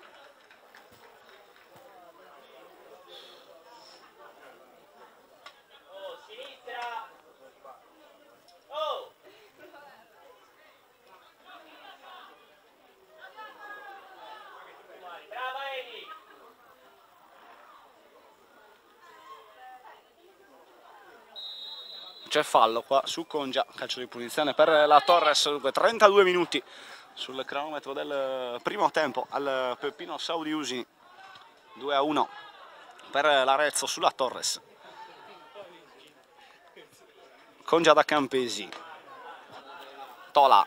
C'è fallo qua su Congia, calcio di punizione per la Torres, dunque trentadue minuti sul cronometro del primo tempo al Peppino Saudi Usini, due a uno per l'Arezzo sulla Torres. Congia da Campesi, Tola,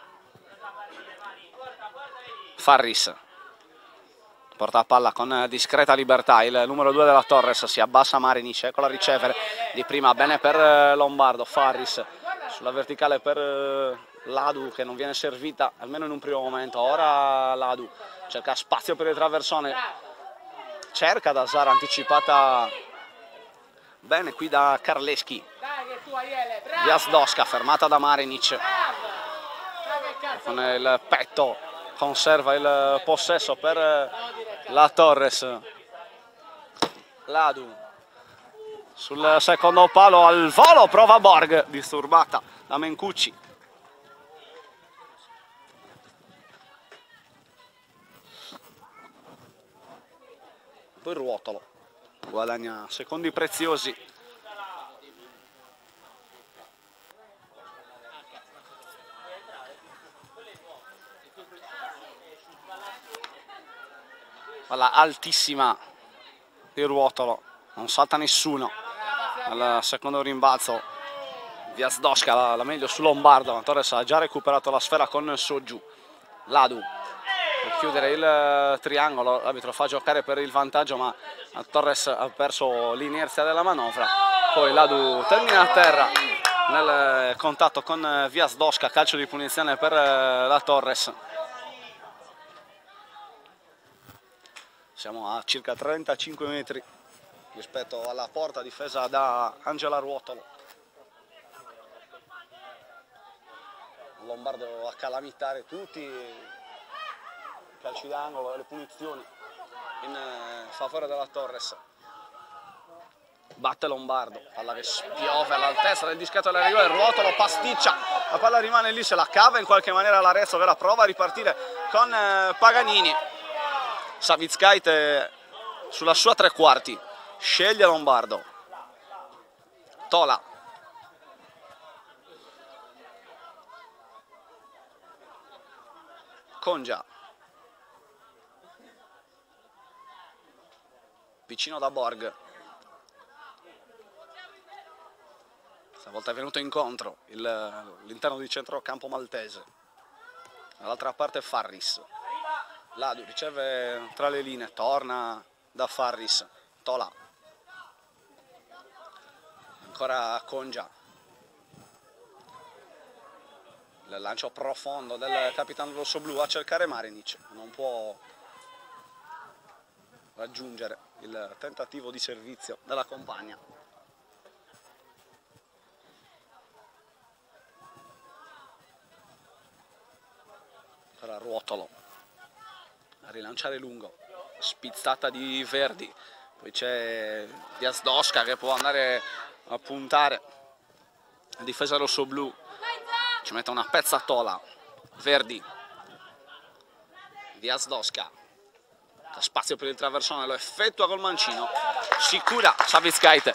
Farris, porta a palla con discreta libertà il numero due della Torres, si abbassa Marinic, eccola a ricevere di prima, bene per Lombardo, Farris sulla verticale per Ladu che non viene servita almeno in un primo momento, ora Ladu cerca spazio per il traversone, cerca da Sara, anticipata bene qui da Karleski, Jasdowska fermata da Marinic, con il petto conserva il possesso per la Torres. Ladu sul secondo palo al volo, prova Borg, disturbata da Mencucci. Poi Ruotolo guadagna secondi preziosi. Palla altissima di Ruotolo, non salta nessuno al secondo rimbalzo. Jasdowska la, la meglio su Lombardo, ma Torres ha già recuperato la sfera con Soju. Ladu per chiudere il triangolo, l'arbitro fa giocare per il vantaggio, ma Torres ha perso l'inerzia della manovra. Poi Ladu termina a terra nel contatto con Jasdowska, calcio di punizione per la Torres. Siamo a circa trentacinque metri rispetto alla porta difesa da Angela Ruotolo. Lombardo a calamitare tutti i calci d'angolo e le punizioni in favore della Torres. Batte Lombardo, palla che spiove all'altezza del dischetto della rigore, Ruotolo pasticcia, la palla rimane lì, se la cava in qualche maniera l'Arezzo, che ora prova a ripartire con Paganini. Savitskait sulla sua tre quarti, sceglie Lombardo, Tola, Congia, vicino da Borg. Stavolta è venuto incontro l'interno di centrocampo maltese. Dall'altra parte Farris. Ladu riceve tra le linee, torna da Farris. Tola. Ancora Congia. Il lancio profondo del capitano rossoblu a cercare Marinic. Non può raggiungere il tentativo di servizio della compagna. Ancora Ruotolo a rilanciare lungo, spizzata di Verdi, poi c'è Jasdowska che può andare a puntare, la difesa rossoblu ci mette una pezza Tola. Verdi, Jasdowska, spazio per il traversone, lo effettua col mancino, sicura Savitskaite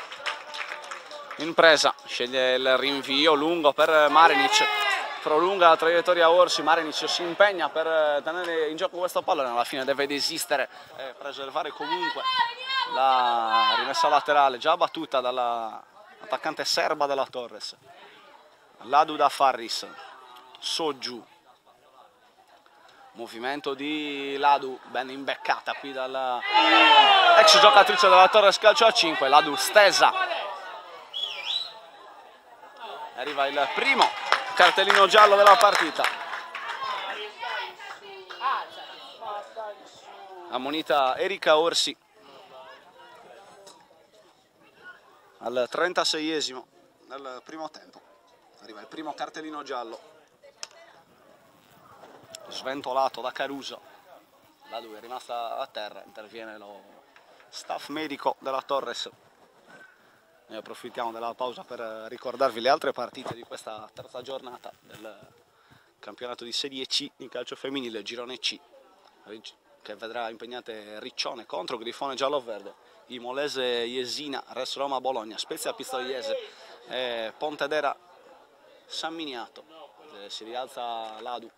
in presa, sceglie il rinvio lungo per Marinic, prolunga la traiettoria Orsi. Marinic si impegna per tenere in gioco questo pallone, alla fine deve desistere e preservare comunque la rimessa laterale già battuta dall'attaccante serba della Torres. Ladu da Farris, Soggiu, movimento di Ladu ben imbeccata qui dalla ex giocatrice della Torres calcio a cinque. Ladu stesa, arriva il primo cartellino giallo della partita. Ammonita Erika Orsi al trentaseiesimo del primo tempo. Arriva il primo cartellino giallo, sventolato da Caruso. Ladu è rimasta a terra, interviene lo staff medico della Torres. Ne approfittiamo della pausa per ricordarvi le altre partite di questa terza giornata del campionato di Serie C in calcio femminile, girone C, che vedrà impegnate Riccione contro Grifone giallo-verde, Imolese Jesina, Res Roma Bologna, Spezia Pistoiese e Pontedera San Miniato. Si rialza Ladu.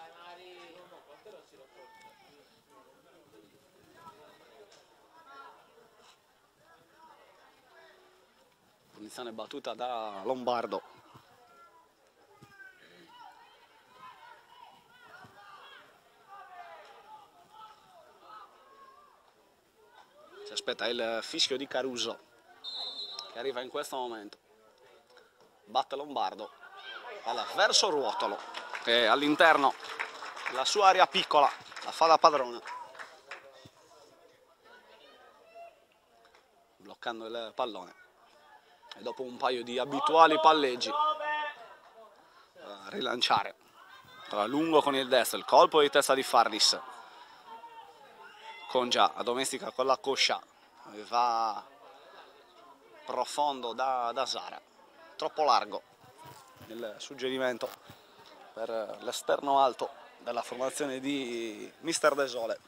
Punizione battuta da Lombardo. Si aspetta il fischio di Caruso che arriva in questo momento. Batte Lombardo, palla verso Ruotolo che all'interno della sua area piccola la fa da padrona, bloccando il pallone. E dopo un paio di abituali palleggi a rilanciare tra lungo con il destro, il colpo di testa di Farris. Congia addomestica con la coscia, va profondo da, da Zara, troppo largo il suggerimento per l'esterno alto della formazione di mister De Sole.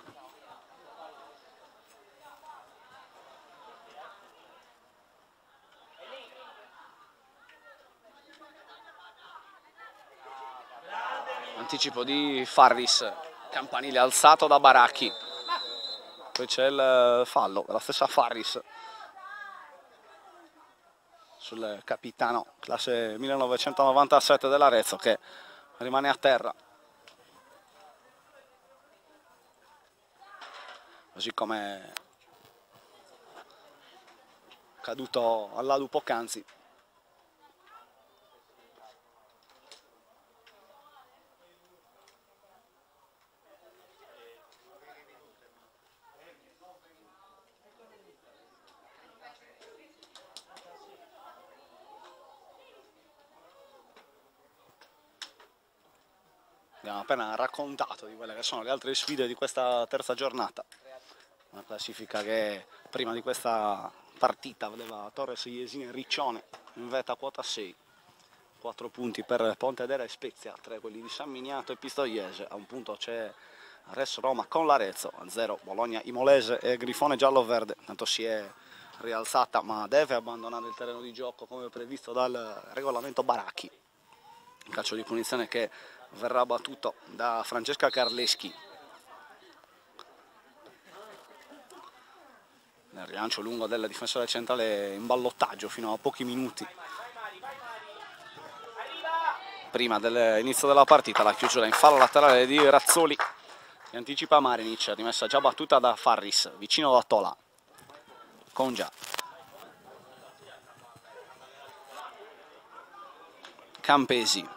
Anticipo di Farris, campanile alzato da Baracchi, poi c'è il fallo della stessa Farris sul capitano classe millenovecentonovantasette dell'Arezzo che rimane a terra, così come caduto al Ladu poc'anzi. Abbiamo appena raccontato di quelle che sono le altre sfide di questa terza giornata. Una classifica che prima di questa partita vedeva Torres, Jesina e Riccione in vetta a quota sei. quattro punti per Pontedera e Spezia, tre quelli di San Miniato e Pistoiese. A un punto c'è Res Roma con l'Arezzo, a zero Bologna, Imolese e Grifone giallo-verde. Tanto si è rialzata ma deve abbandonare il terreno di gioco come previsto dal regolamento Baracchi. Un calcio di punizione che verrà battuto da Francesca Carleschi. il rilancio lungo del difensore centrale in ballottaggio fino a pochi minuti prima dell'inizio della partita. La chiusura in fallo laterale di Razzoli che anticipa Marinic, rimessa già battuta da Farris, vicino da Tola. Congia, Campesi,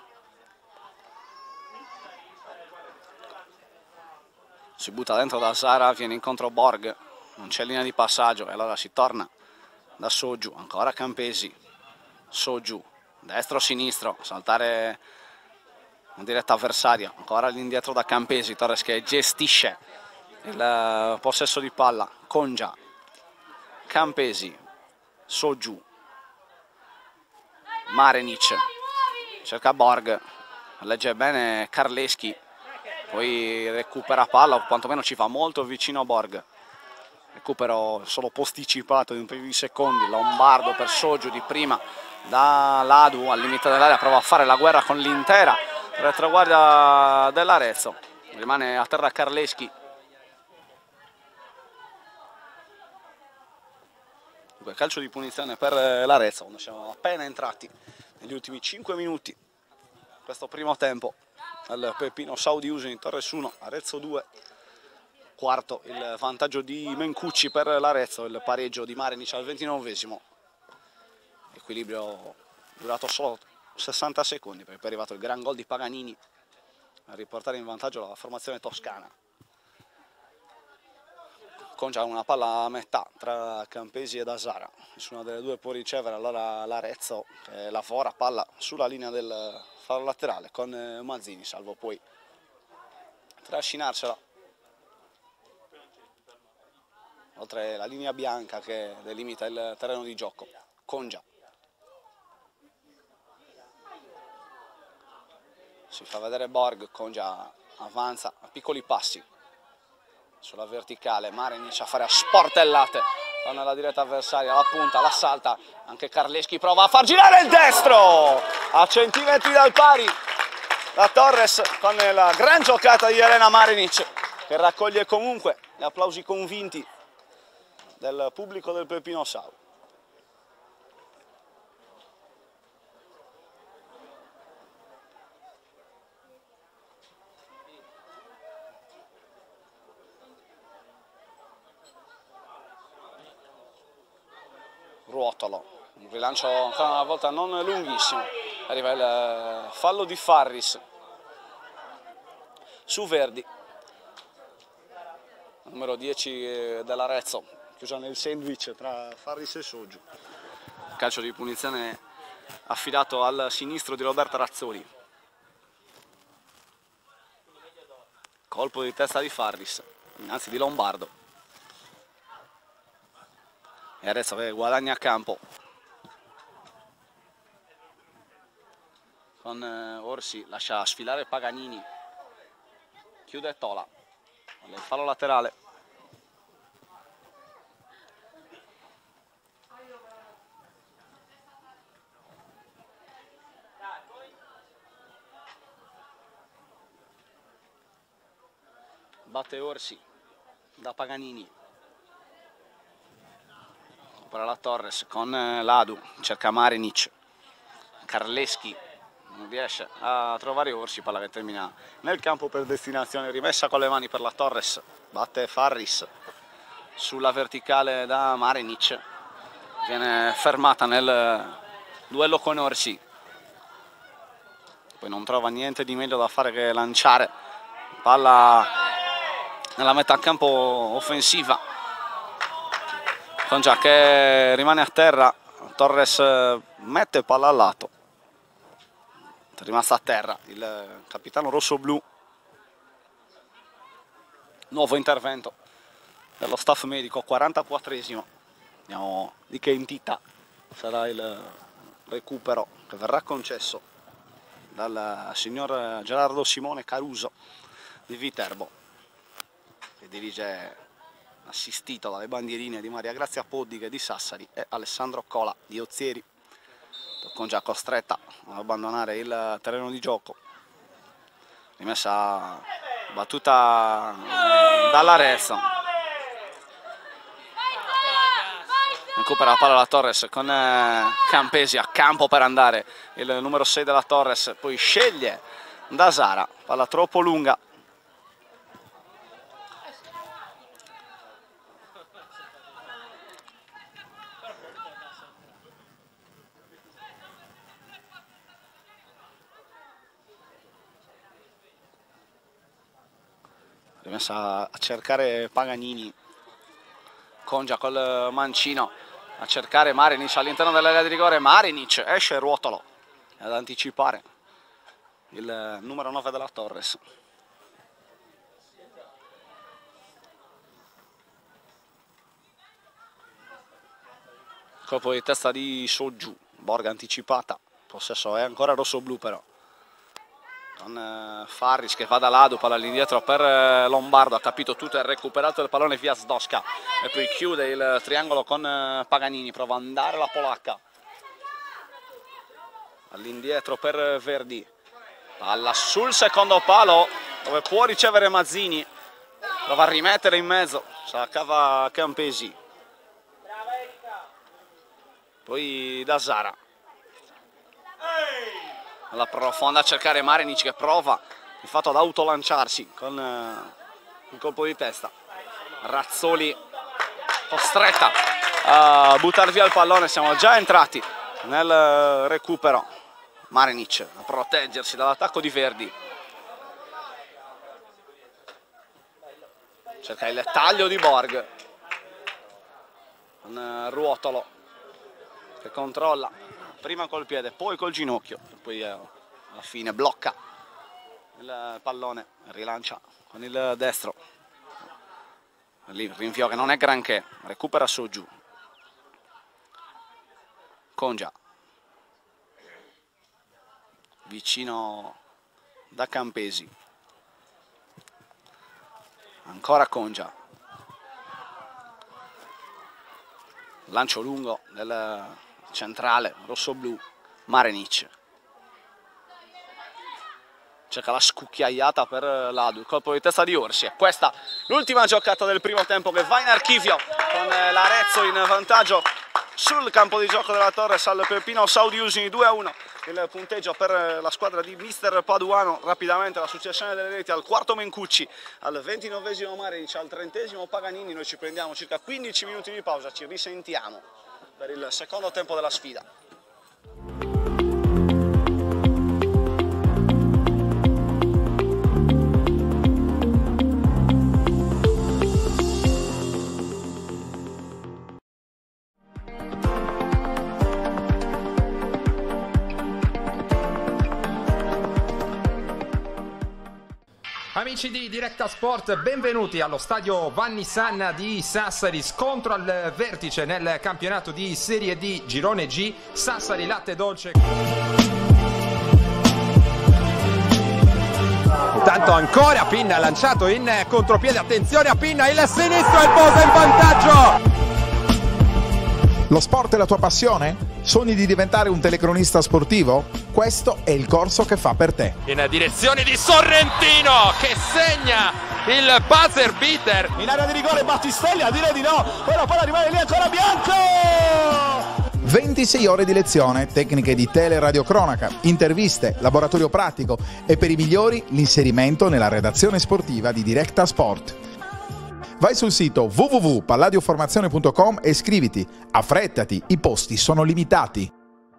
si butta dentro da Sara, viene incontro Borg, non c'è linea di passaggio e allora si torna da Soju, ancora Campesi, Soju, destro-sinistro, saltare in diretta avversaria, ancora all'indietro da Campesi, Torres che gestisce il possesso di palla, Congia, Campesi, Soju, Marinic, cerca Borg, legge bene Karleski, poi recupera palla, o quantomeno ci fa molto vicino a Borg. Recupero solo posticipato in un paio di secondi, Lombardo per Soju di prima da Ladu al limite dell'area, prova a fare la guerra con l'intera retroguardia dell'Arezzo, rimane a terra Karleski. Calcio di punizione per l'Arezzo quando siamo appena entrati negli ultimi cinque minuti questo primo tempo al Peppino Saudi Usini. Torres uno, Arezzo due. Quarto il vantaggio di Mencucci per l'Arezzo, il pareggio di Marinic al ventinovesimo. Equilibrio durato solo sessanta secondi perché poi è arrivato il gran gol di Paganini a riportare in vantaggio la formazione toscana. Con già una palla a metà tra Campesi e Dasara, nessuna delle due può ricevere, allora l'Arezzo eh, lavora palla sulla linea del fallo laterale con eh, Mazzini, salvo poi trascinarsela oltre la linea bianca che delimita il terreno di gioco. Congia si fa vedere Borg, Congia avanza a piccoli passi sulla verticale, Marinic a fare a sportellate nella diretta avversaria, la punta, la salta, anche Karleski prova a far girare il destro a centimetri dal pari da Torres con la gran giocata di Elena Marinic che raccoglie comunque gli applausi convinti del pubblico del Peppino Sau. Ruotolo, un rilancio ancora una volta non lunghissimo, arriva il fallo di Farris su Verdi, numero dieci dell'Arezzo, chiusa nel sandwich tra Farris e Soju. Calcio di punizione affidato al sinistro di Roberta Razzoli. Colpo di testa di Farris, anzi di Lombardo. E Arezzo che guadagna a campo con Orsi, lascia sfilare Paganini, chiude Tola, il fallo laterale. Batte Orsi da Paganini. Per la Torres con Ladu, cerca Marinic, Karleski non riesce a trovare Orsi, palla che termina nel campo per destinazione, rimessa con le mani per la Torres, batte Farris sulla verticale da Marinic, viene fermata nel duello con Orsi, poi non trova niente di meglio da fare che lanciare palla nella metà campo offensiva. Congia che rimane a terra, Torres mette palla al lato, è rimasta a terra il capitano rossoblu. Nuovo intervento dello staff medico, quarantaquattresimo, vediamo di che entità sarà il recupero che verrà concesso dal signor Gerardo Simone Caruso di Viterbo, che dirige assistito dalle bandierine di Maria Grazia Poddighe di Sassari e Alessandro Cola di Ozieri. Congia costretta ad abbandonare il terreno di gioco, rimessa battuta dall'Arezzo, recupera la palla la Torres con eh, Campesi a campo per andare, il numero sei della Torres, poi sceglie Dasara, palla troppo lunga. Rimessa a cercare Paganini, Congia col mancino a cercare Marinic all'interno dell'area di rigore. Marinic esce Ruotolo ad anticipare il numero nove della Torres. Colpo di testa di Soggiù, Borga anticipata, possesso è ancora rosso-blu però. Con Farris che va da Ladu, palla all'indietro per Lombardo, ha capito tutto e ha recuperato il pallone via Sdoska e poi chiude il triangolo con Paganini, prova ad andare la polacca all'indietro per Verdi, palla sul secondo palo dove può ricevere Mazzini, prova a rimettere in mezzo, se la cava Campesi, poi Dasara alla profonda a cercare Marinic che prova il fatto ad autolanciarsi con uh, un colpo di testa. Razzoli costretta a buttare via il pallone, siamo già entrati nel recupero. Marinic a proteggersi dall'attacco di Verdi, cerca il taglio di Borg con Ruotolo che controlla prima col piede, poi col ginocchio, poi eh, alla fine blocca il pallone, rilancia con il destro, lì il rinvio che non è granché, recupera su giù. Congia, vicino da Campesi, ancora Congia, lancio lungo del centrale rosso-blu, Marinic cerca la scucchiaiata per Ladu, colpo di testa di Orsi. E questa l'ultima giocata del primo tempo che va in archivio con l'Arezzo in vantaggio sul campo di gioco della Torres al Peppino Saudi Usini. Due a uno il punteggio per la squadra di mister Paduano. Rapidamente la successione delle reti: al quarto Mencucci, al ventinovesimo Marinic, al trentesimo Paganini. Noi ci prendiamo circa quindici minuti di pausa, ci risentiamo per il secondo tempo della sfida. Amici di Directa Sport, benvenuti allo stadio Vanni Sanna di Sassari, scontro al vertice nel campionato di Serie D Girone G, Sassari Latte Dolce. Intanto ancora Pinna lanciato in contropiede, attenzione a Pinna, il sinistro e posa in vantaggio. Lo sport è la tua passione? Sogni di diventare un telecronista sportivo? Questo è il corso che fa per te. In direzione di Sorrentino che segna il buzzer beater. In area di rigore Battistelli, a dire di no, poi la palla rimane lì ancora Bianco! ventisei ore di lezione, tecniche di teleradiocronaca, interviste, laboratorio pratico e per i migliori l'inserimento nella redazione sportiva di Directa Sport. Vai sul sito w w w punto palladioformazione punto com e iscriviti. Affrettati, i posti sono limitati.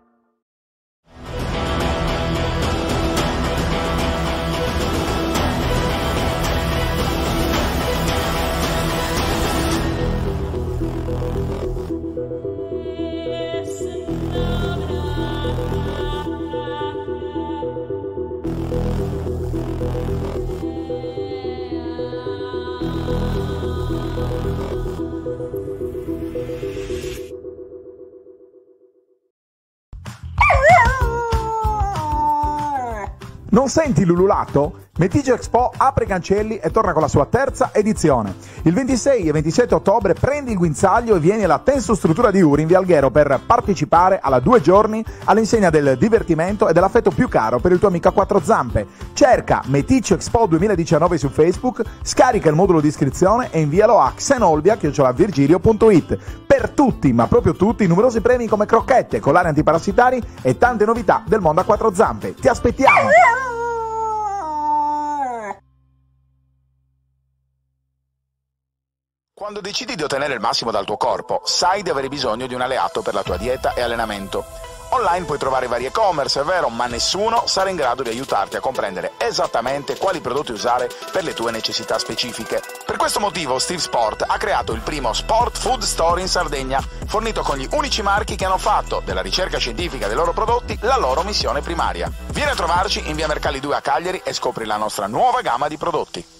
Non senti l'ululato? Metigio Expo apre i cancelli e torna con la sua terza edizione. Il ventisei e ventisette ottobre prendi il guinzaglio e vieni alla Tenso Struttura di Uri in Via Alghero per partecipare alla due giorni all'insegna del divertimento e dell'affetto più caro per il tuo amico a quattro zampe. Cerca Metigio Expo duemiladiciannove su Facebook, scarica il modulo di iscrizione e invialo a xenolvia chiocciola virgilio punto it. per tutti, ma proprio tutti, numerosi premi come crocchette, collari antiparassitari e tante novità del mondo a quattro zampe. Ti aspettiamo! Quando decidi di ottenere il massimo dal tuo corpo, sai di avere bisogno di un alleato per la tua dieta e allenamento. Online puoi trovare vari e-commerce, è vero, ma nessuno sarà in grado di aiutarti a comprendere esattamente quali prodotti usare per le tue necessità specifiche. Per questo motivo Steve Sport ha creato il primo Sport Food Store in Sardegna, fornito con gli unici marchi che hanno fatto della ricerca scientifica dei loro prodotti la loro missione primaria. Vieni a trovarci in via Mercalli due a Cagliari e scopri la nostra nuova gamma di prodotti.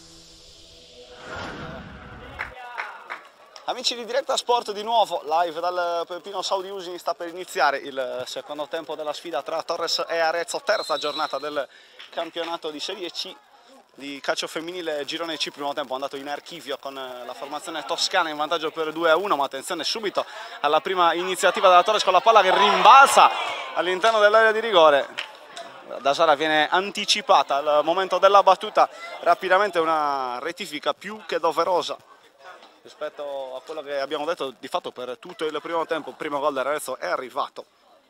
Amici di Diretta Sport, di nuovo live dal Pino Saudi Usini, sta per iniziare il secondo tempo della sfida tra Torres e Arezzo, terza giornata del campionato di Serie C di calcio femminile girone C. Primo tempo andato in archivio con la formazione toscana in vantaggio per due a uno, ma attenzione subito alla prima iniziativa della Torres con la palla che rimbalza all'interno dell'area di rigore. Da Sara viene anticipata al momento della battuta, rapidamente una rettifica più che doverosa rispetto a quello che abbiamo detto di fatto per tutto il primo tempo. Il primo gol dell'Arezzo è arrivato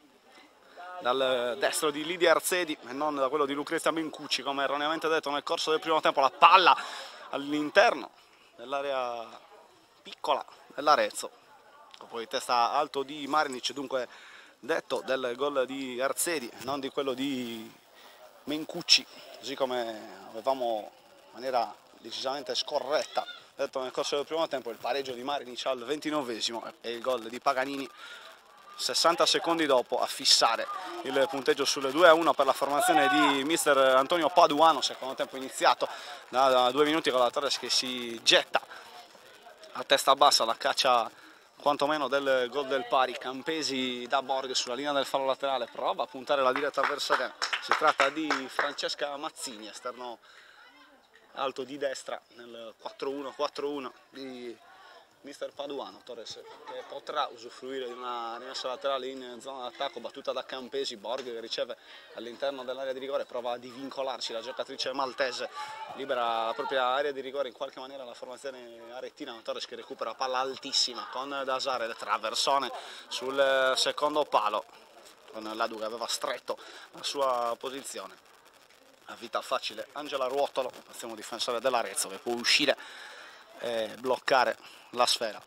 dal destro di Lidia Arzedi e non da quello di Lucrezia Mencucci, come erroneamente detto nel corso del primo tempo. La palla all'interno dell'area piccola dell'Arezzo, poi testa alto di Marinic, dunque detto del gol di Arzedi, non di quello di Mencucci, così come avevamo in maniera decisamente scorretta detto nel corso del primo tempo. Il pareggio di Marinic al ventinovesimo e il gol di Paganini sessanta secondi dopo a fissare il punteggio sulle due a uno per la formazione di mister Antonio Paduano. Secondo tempo iniziato da, da due minuti con la Torres che si getta a testa bassa alla caccia quantomeno del gol del pari. Campesi da Borg sulla linea del fallo laterale, prova a puntare la diretta avversaria. Si tratta di Francesca Mazzini, esterno alto di destra nel quattro uno quattro uno di mister Paduano. Torres che potrà usufruire di una rimessa laterale in zona d'attacco, battuta da Campesi. Borg che riceve all'interno dell'area di rigore, prova a divincolarsi la giocatrice maltese, libera la propria area di rigore in qualche maniera la formazione aretina. Torres che recupera palla altissima con Dasare, il traversone sul secondo palo con Ladu che aveva stretto la sua posizione. A vita facile Angela Ruotolo, passiamo difensore dell'Arezzo, che può uscire e bloccare la sfera.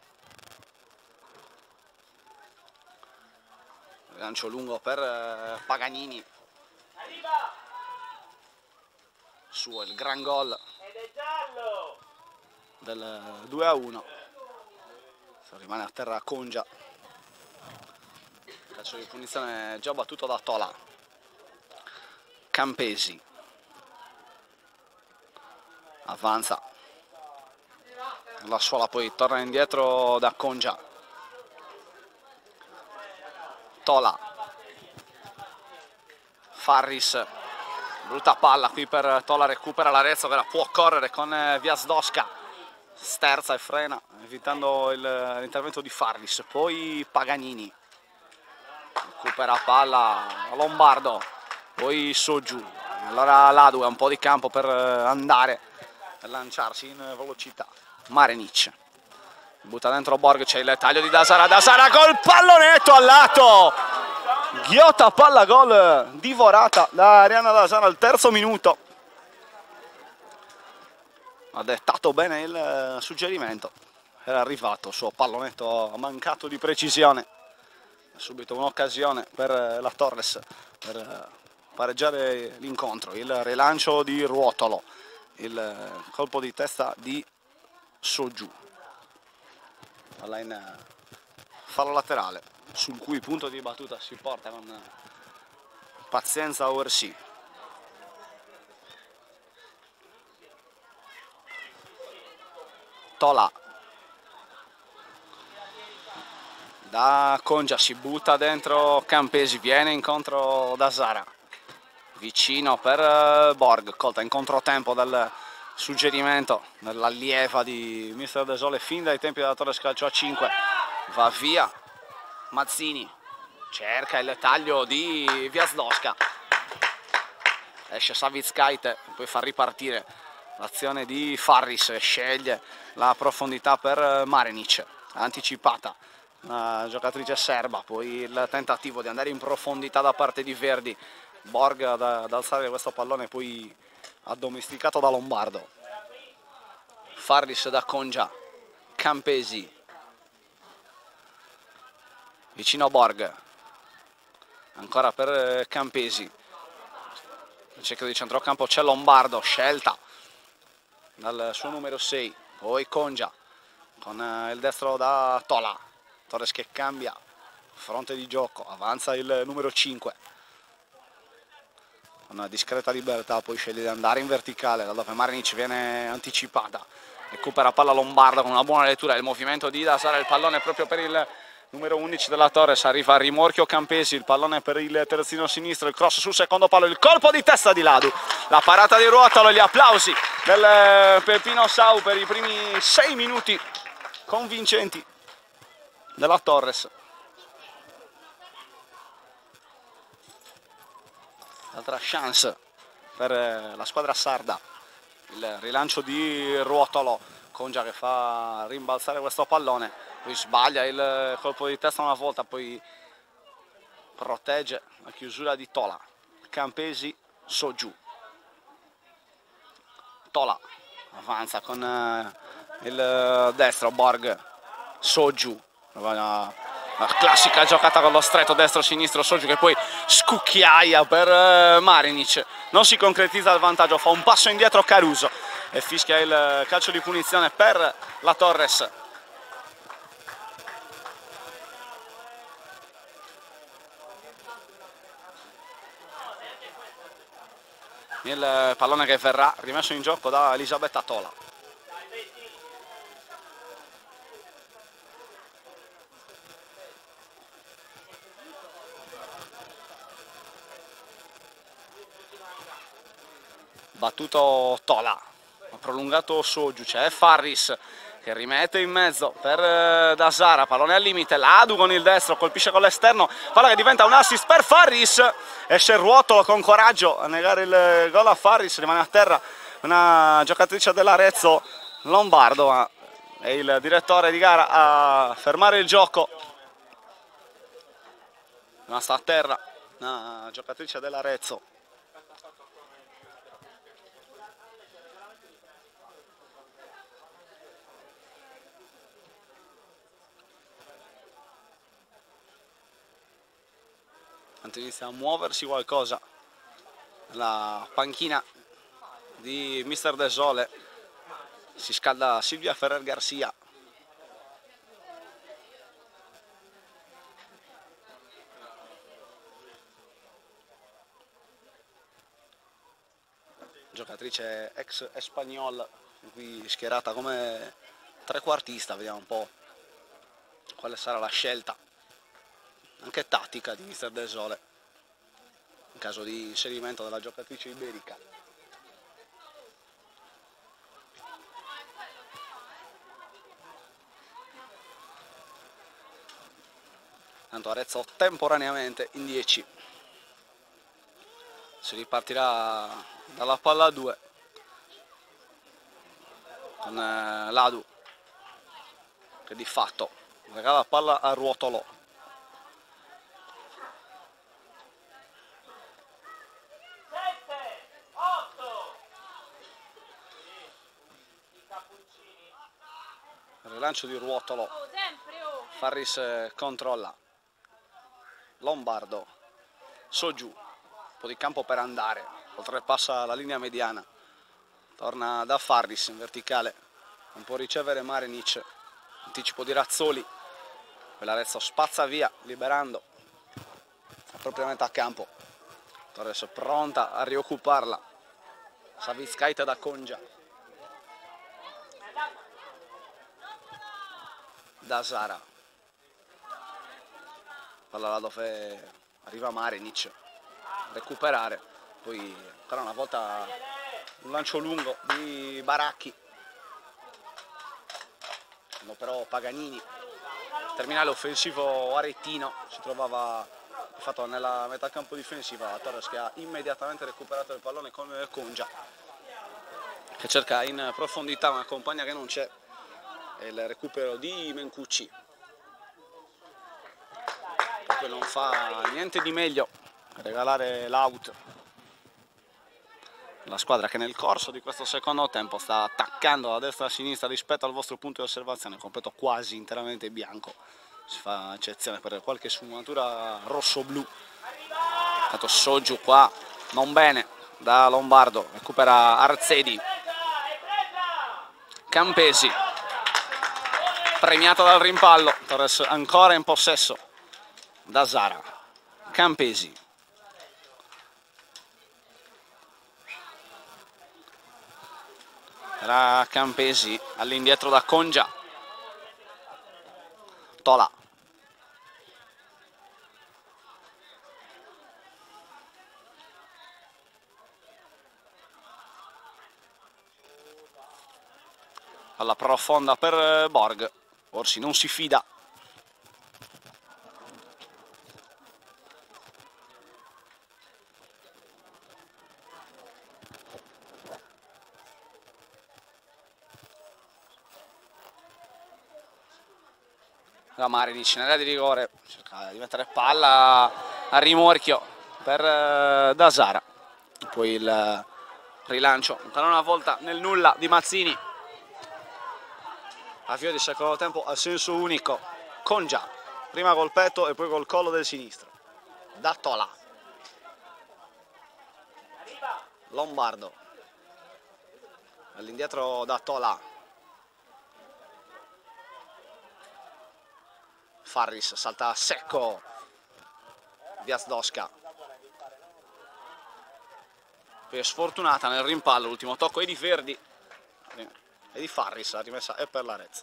Lancio lungo per Paganini. Suo il gran gol del due a uno. Rimane a terra Congia. Calcio di punizione già battuto da Tola. Campesi avanza, la suola poi torna indietro da Congia. Tola, Farris, brutta palla qui per Tola, recupera l'Arezzo che la può correre con Viasdosca, sterza e frena evitando l'intervento di Farris. Poi Paganini, recupera palla Lombardo, poi Sogiu. Allora Ladu ha un po' di campo per andare per lanciarsi in velocità. Marinic butta dentro Borg, c'è il taglio di Dasara, Dasara col pallonetto al lato, ghiotta palla gol divorata da Arianna Dasara al terzo minuto. Ha dettato bene il suggerimento, era arrivato il suo pallonetto mancato di precisione. Subito un'occasione per la Torres per pareggiare l'incontro. Il rilancio di Ruotolo, il colpo di testa di Sogiu, palla in fallo laterale sul cui punto di battuta si porta con pazienza Orsi. Tola da Congia, si butta dentro Campesi, viene incontro da Sara, vicino per Borg, colta in controtempo dal suggerimento dell'allieva di mister De Sole fin dai tempi della Torres calcio a cinque. Va via Mazzini, cerca il taglio di Viasdosca, esce Savitskaite, poi fa ripartire l'azione di Farris, sceglie la profondità per Marinic, anticipata una giocatrice serba, poi il tentativo di andare in profondità da parte di Verdi, Borg ad, ad alzare questo pallone poi addomesticato da Lombardo. Farris da Congia, Campesi, vicino a Borg, ancora per Campesi, nel cerchio di centrocampo c'è Lombardo, scelta dal suo numero sei, poi Congia con il destro da Tola, Torres che cambia fronte di gioco, avanza il numero cinque, con una discreta libertà, poi sceglie di andare in verticale, laddove Marinic viene anticipata, recupera palla Lombardo con una buona lettura, il movimento di Dasara, il pallone proprio per il numero undici della Torres, arriva a rimorchio Campesi, il pallone per il terzino sinistro, il cross sul secondo palo, il colpo di testa di Ladu, la parata di Ruotolo, gli applausi del Peppino Sau per i primi sei minuti convincenti della Torres. Altra chance per la squadra sarda, il rilancio di Ruotolo, Congia che fa rimbalzare questo pallone, poi sbaglia il colpo di testa una volta, poi protegge la chiusura di Tola, Campesi Sogiù, Tola avanza con il destro, Borg, Sogiù, la classica giocata con lo stretto destro-sinistro, Sogiù che poi scucchiaia per Marinic, non si concretizza il vantaggio, fa un passo indietro Caruso e fischia il calcio di punizione per la Torres. Il pallone che verrà rimesso in gioco da Elisabetta Tola. Battuto Tola, ha prolungato Sogiù, c'è Farris che rimette in mezzo per Dasara, pallone al limite, Ladu con il destro, colpisce con l'esterno, palla che diventa un assist per Farris, esce il Ruotolo con coraggio a negare il gol a Farris, rimane a terra una giocatrice dell'Arezzo, Lombardo, ma è il direttore di gara a fermare il gioco, rimasta a terra una giocatrice dell'Arezzo. Inizia a muoversi qualcosa la panchina di mister De Sole, si scalda Silvia Ferrer Garcia, giocatrice ex Espagnol, qui schierata come trequartista. Vediamo un po' quale sarà la scelta anche tattica di mister De Sole in caso di inserimento della giocatrice iberica. Tanto Arezzo temporaneamente in dieci, si ripartirà dalla palla due con Ladu che di fatto regala la palla a Ruotolo. Rilancio di Ruotolo, Farris controlla, Lombardo, Sogiù, un po' di campo per andare, oltrepassa la linea mediana, torna da Farris in verticale, non può ricevere Marinic, anticipo di Razzoli, quell'Arezzo spazza via, liberando propriamente a campo, Torres pronta a rioccuparla, Savizkaita da Congia. Dasara, palla là dove arriva Marinic, recuperare, poi ancora una volta un lancio lungo di Baracchi, no, però Paganini, terminale offensivo aretino, si trovava fatto nella metà campo difensiva, Torres che ha immediatamente recuperato il pallone con Congia, che cerca in profondità una compagna che non c'è, e il recupero di Mencucci. comunque non fa niente di meglio regalare l'out. La squadra che nel corso di questo secondo tempo sta attaccando da destra a sinistra rispetto al vostro punto di osservazione, completo quasi interamente bianco. Si fa eccezione per qualche sfumatura rosso-blu. Tanto Soju qua non bene da Lombardo, recupera Arzedi. Campesi premiato dal rimpallo, Torres ancora in possesso da Zara. Campesi era Campesi all'indietro da Congia. Tola alla profonda per Borg. Orsi non si fida. La Marinic nell'area di rigore cerca di mettere palla a rimorchio per uh, Dasara. Poi il rilancio ancora una volta nel nulla di Mazzini. Avvio di secondo tempo a senso unico. Congia prima col petto e poi col collo del sinistro. Da Tola. Lombardo all'indietro da Tola. Farris salta a secco. Viazdowska. Poi è sfortunata nel rimpallo. L'ultimo tocco è di Verdi e di Farris. La rimessa è per l'Arezzo.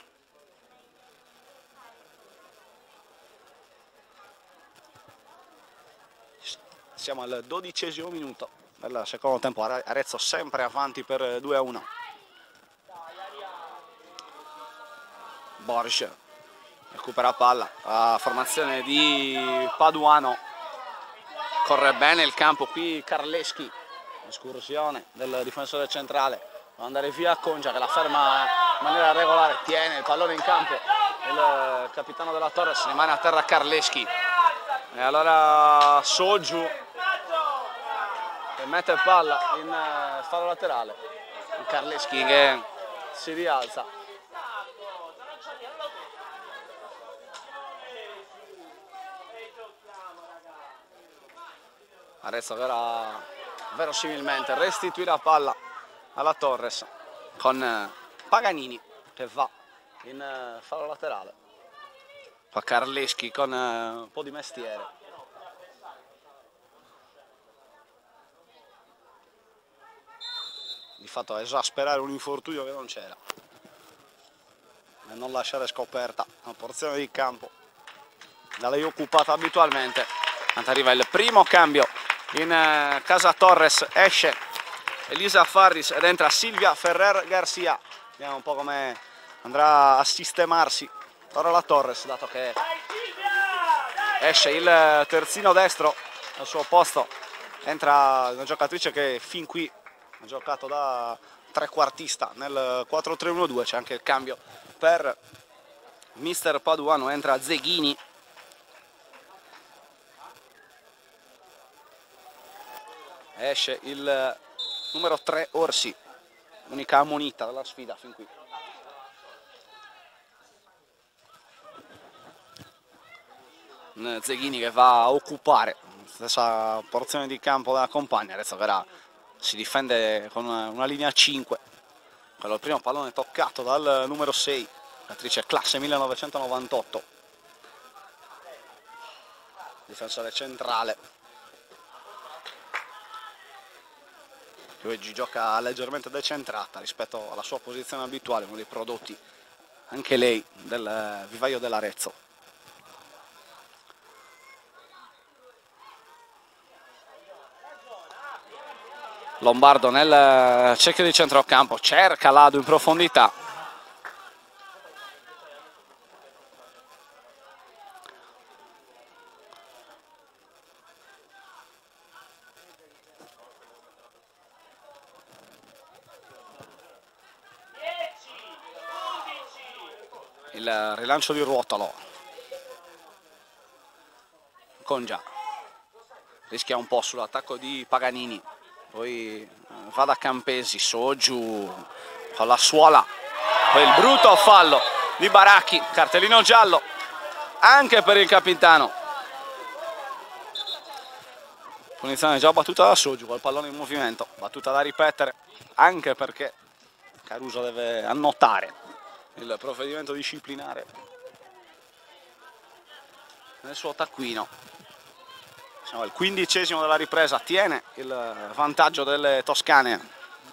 Siamo al dodicesimo minuto del secondo tempo. Arezzo sempre avanti per due a uno. Borges recupera palla, la formazione di Paduano, corre bene il campo qui Carleschi, escursione del difensore centrale, va andare via Congia che la ferma in maniera regolare, tiene il pallone in campo, il capitano della Torres, rimane a terra Carleschi e allora Soju che mette palla in fallo laterale, Carleschi che si rialza. Arezzo verrà verosimilmente restituirà palla alla Torres con Paganini che va in fallo laterale. Fa Carleschi con un po' di mestiere. Di fatto a esasperare un infortunio che non c'era e non lasciare scoperta una porzione di campo da lei occupata abitualmente. Tanto arriva il primo cambio in casa Torres, esce Elisa Farris ed entra Silvia Ferrer Garcia. Vediamo un po' come andrà a sistemarsi ora la Torres, dato che esce il terzino destro al suo posto, entra una giocatrice che fin qui ha giocato da trequartista nel quattro tre uno due. C'è anche il cambio per mister Paduano, entra Zeghini. Esce il numero tre Orsi, unica ammonita della sfida fin qui. Zeghini che va a occupare la stessa porzione di campo della compagna. Adesso verrà, si difende con una, una linea cinque. Quello è il primo pallone toccato dal numero sei, giocatrice classe millenovecentonovantotto, difensore centrale. Che oggi gioca leggermente decentrata rispetto alla sua posizione abituale, uno dei prodotti anche lei del vivaio dell'Arezzo. Lombardo nel cerchio di centrocampo, cerca Ladu in profondità. Il rilancio di Ruotolo. Congia rischia un po' sull'attacco di Paganini, poi va da Campesi, Soju con la suola, poi il brutto fallo di Baracchi, cartellino giallo anche per il capitano. Punizione già battuta da Soju col pallone in movimento, battuta da ripetere anche perché Caruso deve annotare il provvedimento disciplinare nel suo taccuino. Siamo al quindicesimo della ripresa, tiene il vantaggio delle toscane.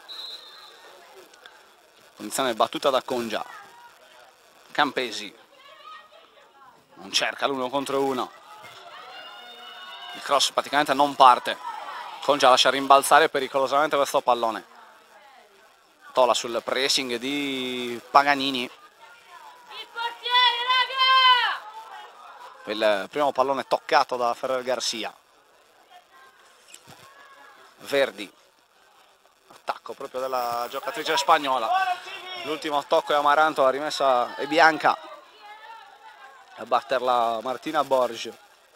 Punizione battuta da Congia, Campesi non cerca l'uno contro uno, il cross praticamente non parte, Congia lascia rimbalzare pericolosamente questo pallone. Tola sul pressing di Paganini, il portiere, raga! Il primo pallone toccato da Ferrer Garcia. Verdi, attacco proprio della giocatrice spagnola, l'ultimo tocco è Amaranto, la rimessa è bianca, a batterla Martina Borges.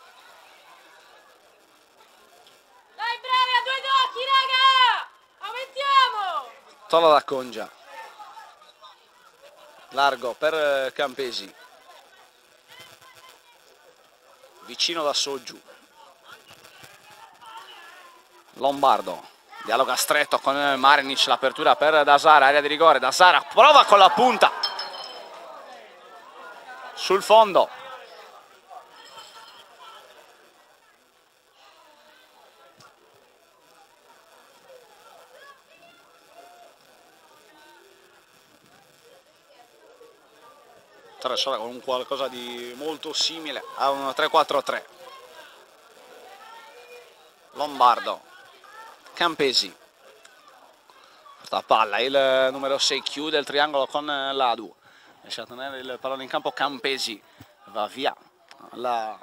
Dai bravi, a due tocchi raga, aumentiamo! Tola da Congia, largo per Campesi, vicino da Soju. Lombardo dialoga stretto con Marinic, l'apertura per Dasara, area di rigore, Dasara prova con la punta sul fondo, Torres con un qualcosa di molto simile a un tre quattro tre. Lombardo, Campesi, questa palla, il numero sei chiude il triangolo con Ladu, riesce a tenere il pallone in campo Campesi, va via la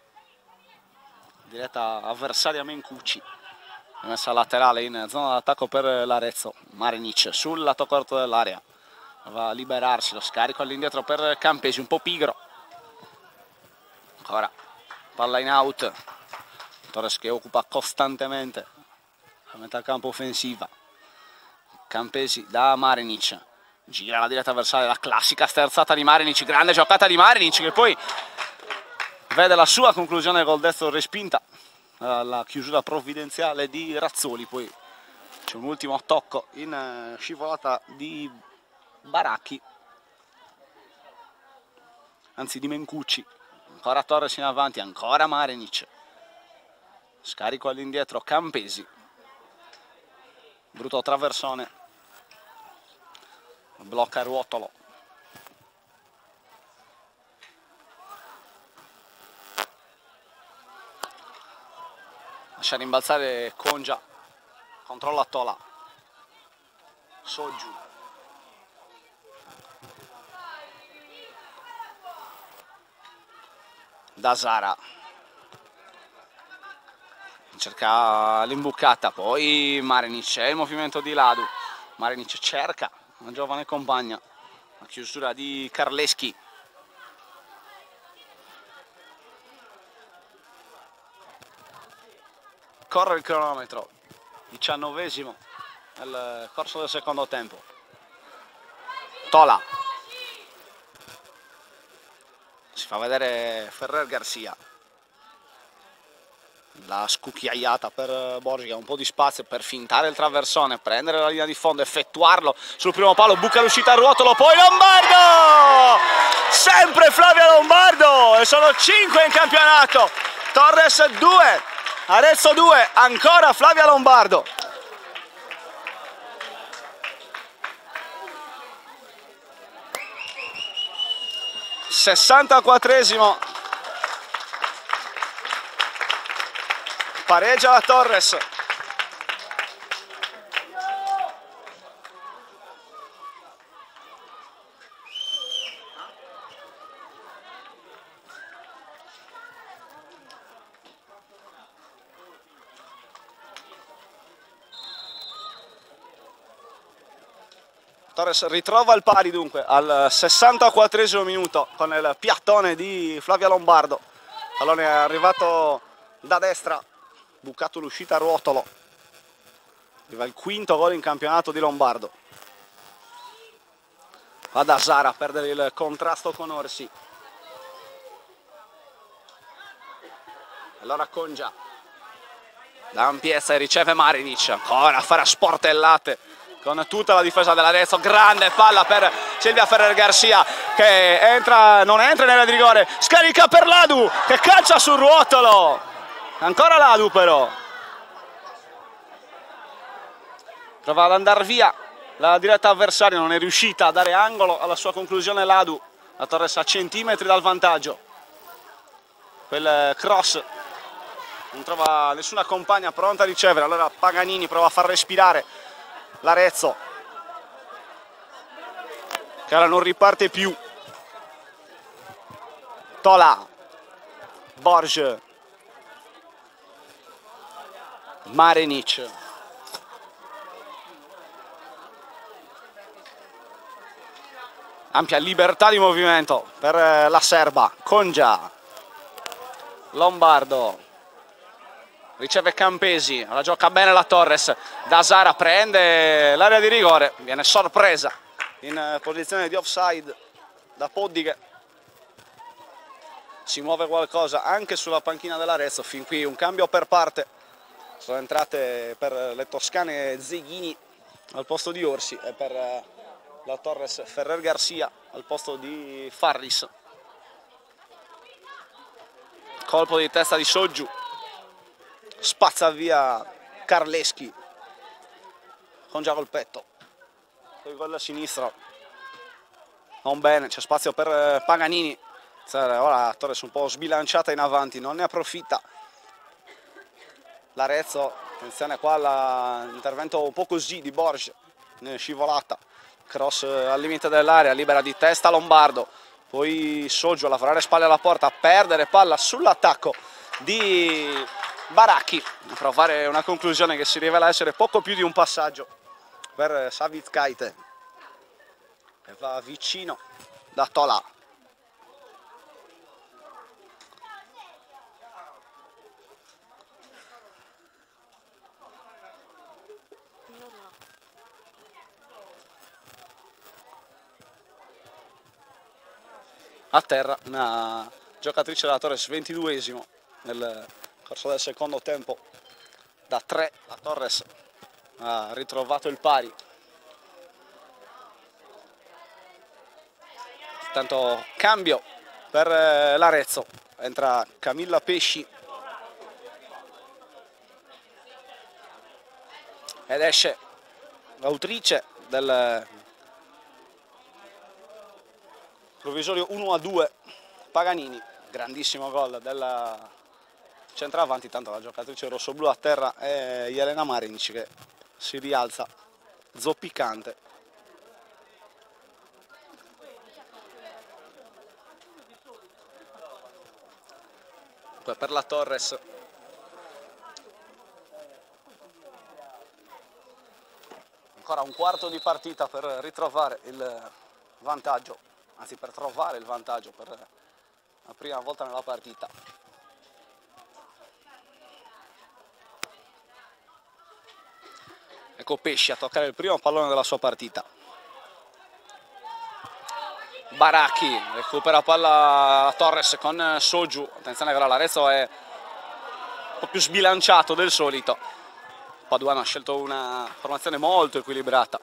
diretta avversaria Mencucci, messa laterale in zona d'attacco per l'Arezzo. Marinic sul lato corto dell'area, va a liberarsi, lo scarico all'indietro per Campesi, un po' pigro, ancora palla in out, Torres che occupa costantemente a metà campo offensiva. Campesi da Marinic, gira la diretta avversaria, la classica sterzata di Marinic, grande giocata di Marinic che poi vede la sua conclusione col destro respinta, la chiusura provvidenziale di Razzoli. Poi c'è un ultimo tocco in scivolata di Baracchi, anzi di Mencucci, ancora Torres in avanti, ancora Marinic, scarico all'indietro Campesi, brutto traversone, blocca Ruotolo, lascia rimbalzare Congia, controlla Tola, Soju, Dasara cerca l'imbucata, poi Marinic, c'è il movimento di Ladu, Marinic cerca una giovane compagna, la chiusura di Carleschi, corre il cronometro, diciannovesimo nel corso del secondo tempo. Tola, si fa vedere Ferrer Garcia, la scucchiaiata per Borgia, un po' di spazio per fintare il traversone, prendere la linea di fondo, effettuarlo sul primo palo, buca l'uscita a Ruotolo, poi Lombardo! Sempre Flavia Lombardo, e sono cinque in campionato, Torres due, Arezzo due, ancora Flavia Lombardo. sessantaquattresimo, pareggia la Torres. Torres ritrova il pari dunque al sessantaquattresimo minuto con il piattone di Flavia Lombardo. Pallone è arrivato da destra, bucato l'uscita a Ruotolo. Arriva il quinto gol in campionato di Lombardo. Va da Sara a perdere il contrasto con Orsi. Allora Congia. Da ampiezza e riceve Marinic. Ancora a fare a sportellate con tutta la difesa dell'Arezzo. Grande palla per Silvia Ferrer Garcia che entra, non entra nella di rigore. Scarica per Ladu che calcia sul Ruotolo. Ancora Ladu però. Prova ad andare via. La diretta avversaria non è riuscita a dare angolo alla sua conclusione Ladu. La Torres a centimetri dal vantaggio. Quel cross non trova nessuna compagna pronta a ricevere. Allora Paganini prova a far respirare l'Arezzo, che ora non riparte più. Tola, Borge, Marinic. Ampia libertà di movimento per la serba. Congia, Lombardo, riceve Campesi, la gioca bene la Torres. Da Sara prende l'area di rigore, viene sorpresa in posizione di offside da Poddighe. Si muove qualcosa anche sulla panchina dell'Arezzo. Fin qui un cambio per parte. Sono entrate per le toscane Zeghini al posto di Orsi e per la Torres Ferrer Garcia al posto di Farris. Colpo di testa di Soggiu, spazza via Carleschi, Congia col petto, poi con la sinistra, non bene, c'è spazio per Paganini. Ora la Torres un po' sbilanciata in avanti, non ne approfitta l'Arezzo. Attenzione qua all'intervento un po' così di Borges, scivolata. Cross al limite dell'area, libera di testa Lombardo, poi Soggio a lavorare spalle alla porta, a perdere palla sull'attacco di Baracchi, a provare una conclusione che si rivela essere poco più di un passaggio per Savitkaite, che va vicino da Tola. A terra una giocatrice della Torres, ventiduesimo nel corso del secondo tempo. Da tre la Torres ha ritrovato il pari. Tanto cambio per l'Arezzo, entra Camilla Pesci ed esce l'autrice del provvisorio uno a due, Paganini. Grandissimo gol della centravanti, tanto la giocatrice rossoblù a terra è Jelena Marinic che si rialza zoppicante. Poi per la Torres ancora un quarto di partita per ritrovare il vantaggio. Anzi, per trovare il vantaggio per la prima volta nella partita. Ecco Pesci a toccare il primo pallone della sua partita. Baracchi recupera palla la Torres con Soju. Attenzione che l'Arezzo è un po' più sbilanciato del solito. Paduano ha scelto una formazione molto equilibrata.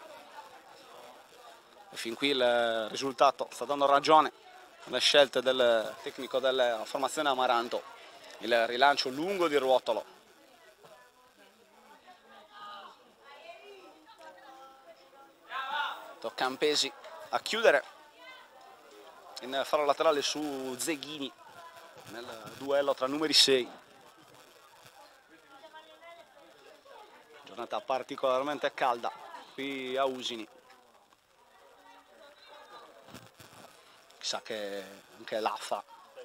Fin qui il risultato sta dando ragione alle scelte del tecnico della formazione Amaranto. Il rilancio lungo di Ruotolo. Tocca Campesi a chiudere in fallo laterale su Zeghini nel duello tra numeri sei. Giornata particolarmente calda qui a Usini. Chissà che anche l'A F A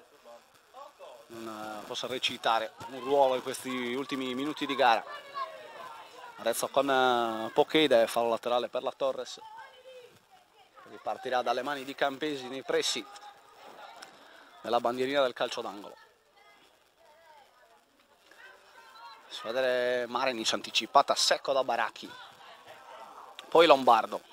non possa recitare un ruolo in questi ultimi minuti di gara. Arezzo con poche idee, fallo laterale per la Torres. Ripartirà dalle mani di Campesi nei pressi nella bandierina del calcio d'angolo. si fa vedere Marinic, anticipata secco da Baracchi, poi Lombardo,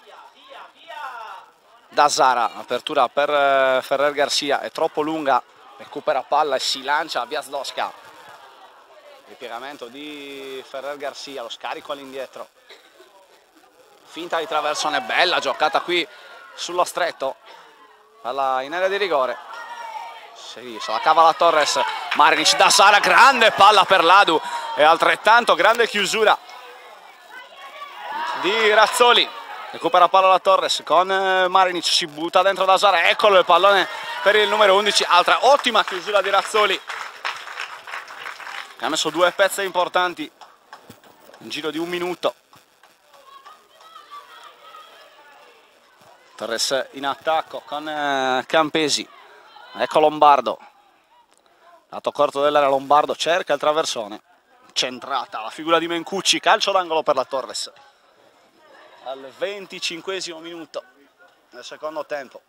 da Zara, apertura per Ferrer Garcia, è troppo lunga, recupera palla e si lancia a Wiazdowska, ripiegamento di Ferrer Garcia, lo scarico all'indietro, finta di traversone, bella giocata qui sullo stretto, palla in area di rigore, sì, se la cava la Torres, Marinic da Zara, grande palla per Ladu e altrettanto grande chiusura di Razzoli, recupera palla la Torres con Marinic, si butta dentro da Zara, eccolo il pallone per il numero undici, altra ottima chiusura di Razzoli che ha messo due pezze importanti in giro di un minuto. Torres in attacco con Campesi, ecco Lombardo, lato corto dell'area, Lombardo cerca il traversone, centrata la figura di Mencucci, calcio d'angolo per la Torres al venticinquesimo minuto del secondo tempo.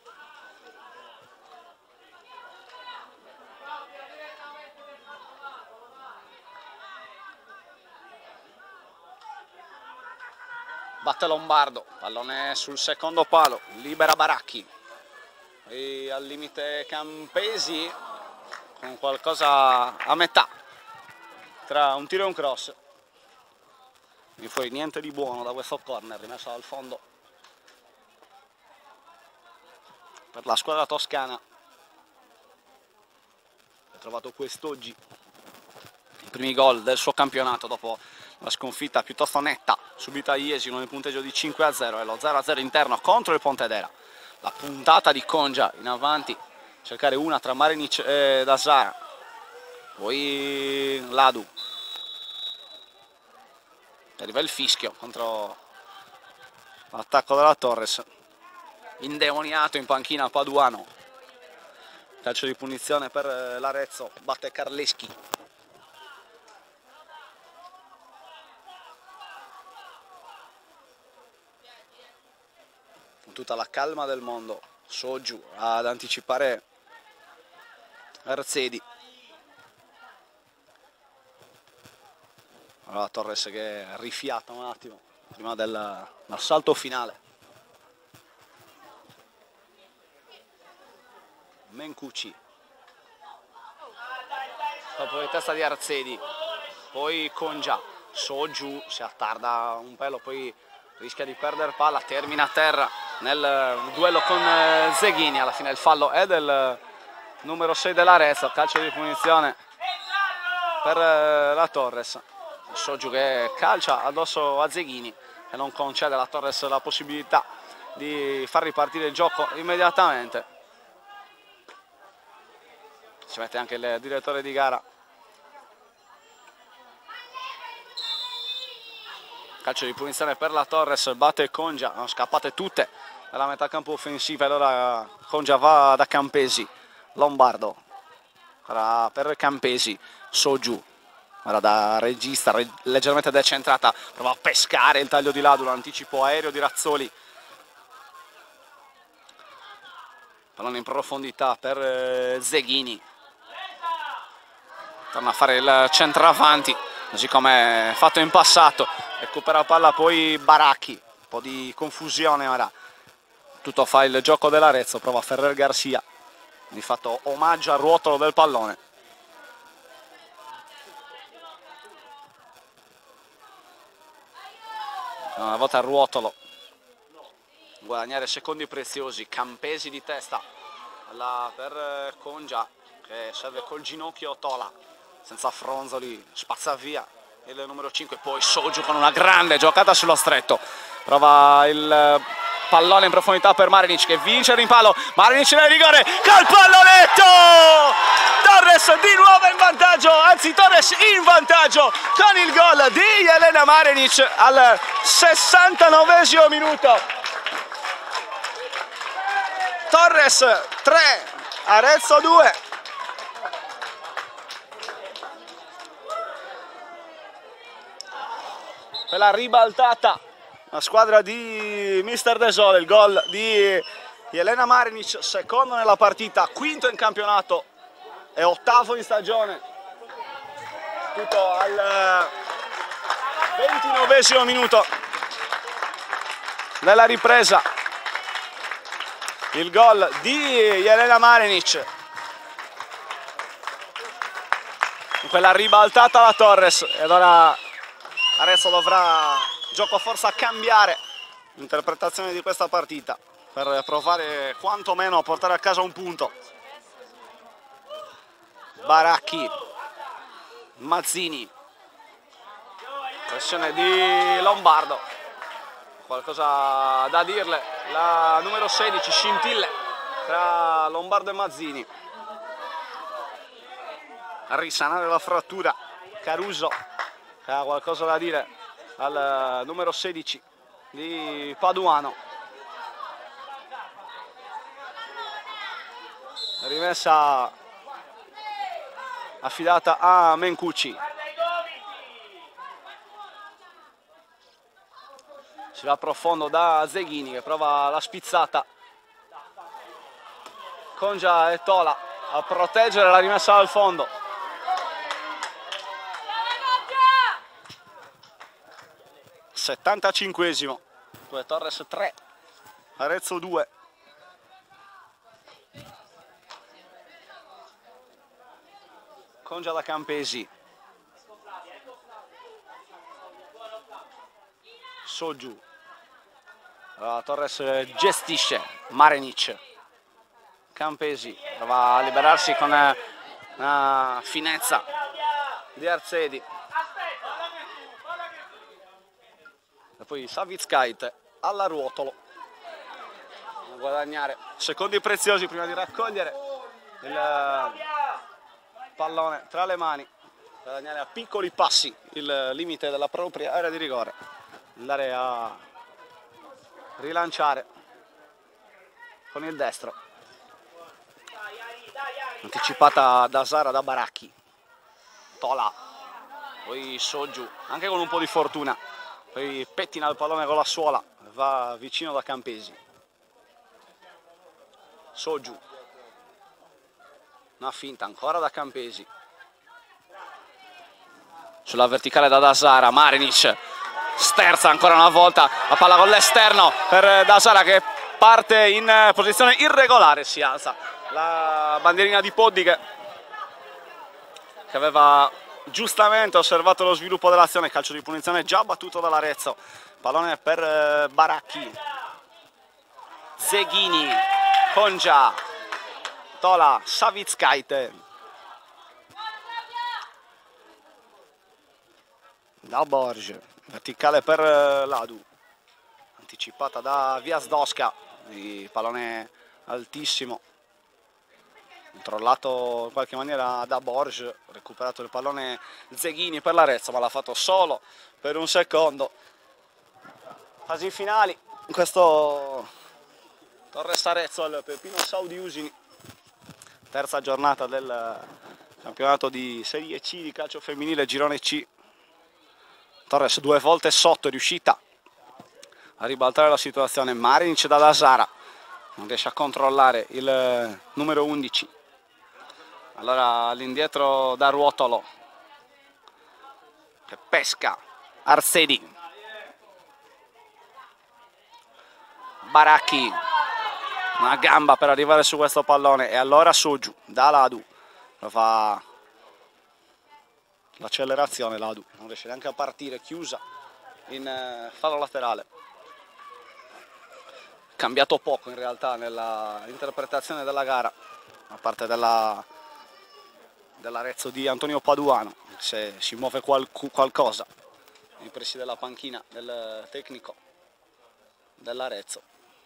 Batte Lombardo, pallone sul secondo palo, libera Baracchi, e al limite Campesi con qualcosa a metà tra un tiro e un cross. E fuori niente di buono da questo corner rimesso dal fondo per la squadra toscana. Ha trovato quest'oggi i primi gol del suo campionato dopo la sconfitta piuttosto netta subita a Jesolo nel punteggio di cinque a zero e lo zero a zero interno contro il Pontedera. La puntata di Congia in avanti, cercare una tra Marinic e da Zara, poi Ladu, arriva il fischio contro l'attacco della Torres, indemoniato in panchina Paduano, calcio di punizione per l'Arezzo, batte Carleschi. Con tutta la calma del mondo, Sogiu ad anticipare Arzedi. Allora Torres che rifiata un attimo prima dell'assalto finale. Mencucci, colpo di testa di Arzedi, poi Congia, Sogiu si attarda un pelo, poi rischia di perdere palla, termina a terra nel duello con Zeghini, alla fine il fallo è del numero sei dell'Arezzo, calcio di punizione per la Torres. Sogiu che calcia addosso a Zeghini e non concede alla Torres la possibilità di far ripartire il gioco immediatamente. Ci mette anche il direttore di gara. Calcio di punizione per la Torres, batte Congia, sono scappate tutte dalla metà campo offensiva, allora Congia va da Campesi, Lombardo, ora per Campesi, Sogiu. Ora da regista, leggermente decentrata, prova a pescare il taglio di Ladu, l'anticipo aereo di Razzoli. Pallone in profondità per Zeghini. Torna a fare il centravanti, così come fatto in passato. Recupera palla poi Baracchi, un po' di confusione ora. Tutto fa il gioco dell'Arezzo, prova Ferrer Garcia. Di fatto omaggio al ruotolo del pallone. Una volta al ruotolo, guadagnare secondi preziosi. Campesi di testa là per Congia che serve col ginocchio Tola, senza Fronzoli, spazza via il numero cinque, poi Sogiu con una grande giocata sullo stretto, prova il pallone in profondità per Marinic che vince il rimpallo, Marinic nel rigore col pallonetto, Torres di nuovo in vantaggio, anzi Torres in vantaggio con il gol di Jelena Marinic al sessantanovesimo minuto. Torres tre, Arezzo due. Per la ribaltata la squadra di mister De Sole, il gol di Jelena Marinic, secondo nella partita, quinto in campionato e ottavo in stagione battuto al ventinovesimo minuto della ripresa il gol di Jelena Marinic, quella ribaltata alla Torres, ed ora Arezzo dovrà gioco a forza cambiare l'interpretazione di questa partita per provare quantomeno a portare a casa un punto. Baracchi, Mazzini, pressione di Lombardo, qualcosa da dirle, la numero sedici, scintille tra Lombardo e Mazzini, a risanare la frattura Caruso, che ha qualcosa da dire al numero sedici di Paduano. Rimessa affidata a Mencucci. Si va profondo da Zeghini che prova la spizzata. Congia e Tola a proteggere la rimessa al fondo. settantacinquesimo, due Torres tre, Arezzo due. Congia da Campesi. Soggiù. Allora, Torres gestisce, Marinic. Campesi prova a liberarsi con una finezza di Arzedi. E poi Savitskait alla Ruotolo a guadagnare secondi preziosi prima di raccogliere il pallone tra le mani, guadagnare a piccoli passi il limite della propria area di rigore, andare a rilanciare con il destro, anticipata da Zara da Baracchi. Tola, poi Soggiù, anche con un po' di fortuna, poi pettina il pallone con la suola, va vicino da Campesi. Soggiù, una finta ancora da Campesi, sulla verticale da Dasara, Marinic sterza ancora una volta la palla con l'esterno per Dasara che parte in posizione irregolare, si alza la bandierina di Poddighe che aveva giustamente osservato lo sviluppo dell'azione. Calcio di punizione già battuto dall'Arezzo, pallone per Baracchi, Zeghini, Congia, Tola, Savitskait, da Borge, verticale per Ladu, anticipata da Viasdowska, il pallone altissimo, controllato in qualche maniera da Borge, recuperato il pallone Zeghini per l'Arezzo, ma l'ha fatto solo per un secondo. Fasi finali, in questo Torres Arezzo al Peppino Sau di Usini, terza giornata del campionato di Serie C di calcio femminile, girone C. Torres due volte sotto, è riuscita a ribaltare la situazione. Marinic da Dasara, non riesce a controllare il numero undici. Allora all'indietro da Ruotolo, che pesca Arsedi. Baracchi, una gamba per arrivare su questo pallone, e allora Soggiù da Ladu, lo fa l'accelerazione. Ladu non riesce neanche a partire, chiusa in fallo laterale. Cambiato poco in realtà nella interpretazione della gara a parte della dell'Arezzo di Antonio Paduano, se si muove qual qualcosa nei pressi della panchina del tecnico dell'Arezzo.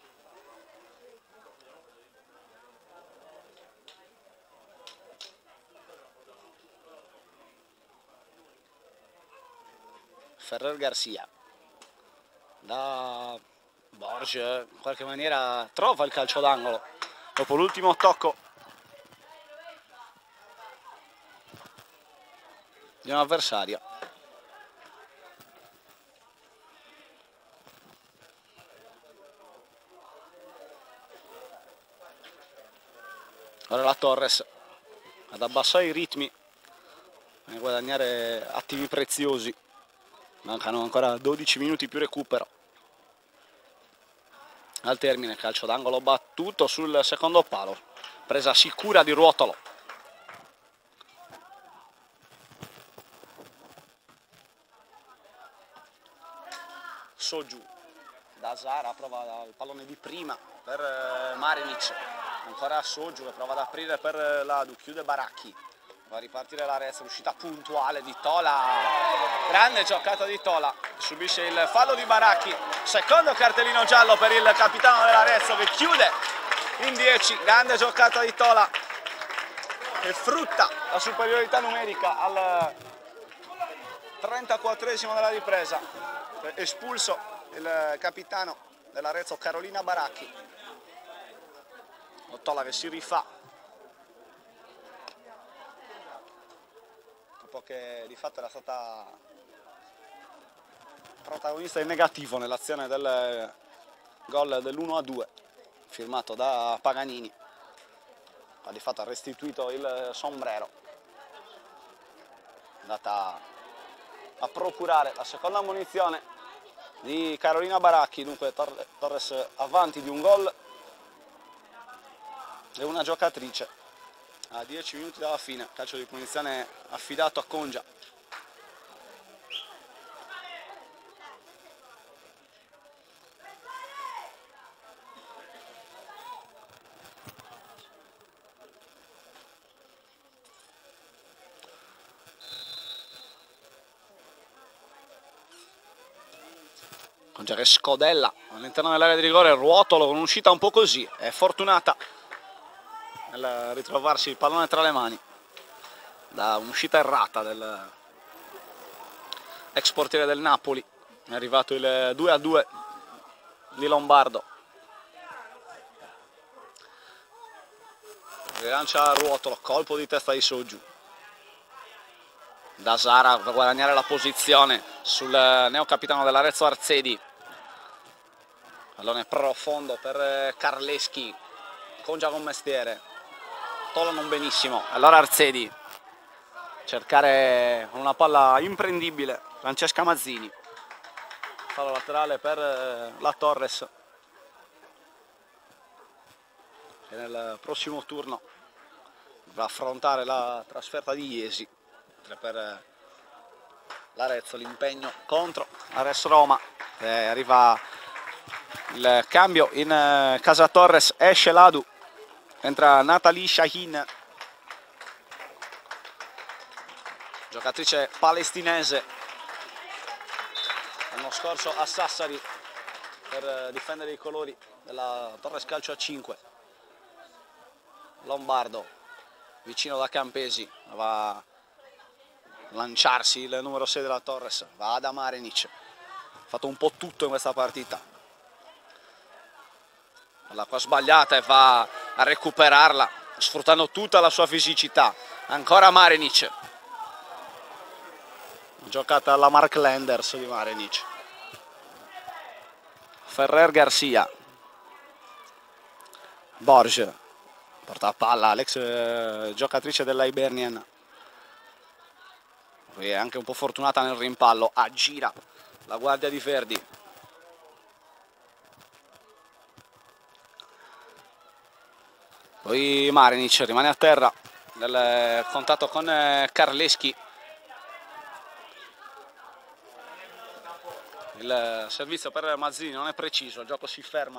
Ferrer Garcia da Borge in qualche maniera trova il calcio d'angolo dopo l'ultimo tocco di un avversario. Ora la Torres ad abbassare i ritmi a guadagnare attimi preziosi. Mancano ancora dodici minuti più recupero. Al termine, calcio d'angolo battuto sul secondo palo, presa sicura di Ruotolo. Soju, da Zara prova il pallone di prima per Marinic, ancora Soju che prova ad aprire per Ladu, chiude Baracchi, va a ripartire l'Arezzo, l'uscita puntuale di Tola, grande giocata di Tola, subisce il fallo di Baracchi, secondo cartellino giallo per il capitano dell'Arezzo che chiude in dieci, grande giocata di Tola che frutta la superiorità numerica al trentaquattresimo della ripresa, espulso il capitano dell'Arezzo Carolina Baracchi. Tola che si rifà dopo che di fatto era stata protagonista in negativo nell'azione del gol dell'uno a due firmato da Paganini, ma di fatto ha restituito il sombrero, andata a procurare la seconda ammonizione di Carolina Baracchi. Dunque Torres avanti di un gol e una giocatrice a dieci minuti dalla fine, calcio di punizione affidato a Congia. Congia che scodella all'interno dell'area di rigore, Ruotolo con un'uscita un po' così, è fortunata nel ritrovarsi il pallone tra le mani da un'uscita errata del ex portiere del Napoli. È arrivato il due a due di Lombardo, rilancia a Ruotolo, colpo di testa di Soju, da Zara per guadagnare la posizione sul neocapitano dell'Arezzo Arzedi, pallone profondo per Carleschi, Congia con mestiere, Tola non benissimo, allora Arzedi cercare una palla imprendibile, Francesca Mazzini, fallo laterale per la Torres che nel prossimo turno va a affrontare la trasferta di Iesi, mentre per l'Arezzo l'impegno contro l'Ares Roma. Eh, arriva il cambio in casa Torres, esce Ladu, entra Nathalie Shahin, giocatrice palestinese, l'anno scorso a Sassari per difendere i colori della Torres Calcio a cinque. Lombardo vicino da Campesi, va a lanciarsi il numero sei della Torres, va da Marinic, ha fatto un po' tutto in questa partita. L'acqua sbagliata e va a recuperarla sfruttando tutta la sua fisicità. Ancora Marinic, giocata alla Mark Lenders di Marinic. Ferrer Garcia, Borges porta a palla l'ex eh, giocatrice della Hibernian, è anche un po' fortunata nel rimpallo, aggira la guardia di Verdi. Poi Marinic rimane a terra nel contatto con Carleschi. Il servizio per Mazzini non è preciso, il gioco si ferma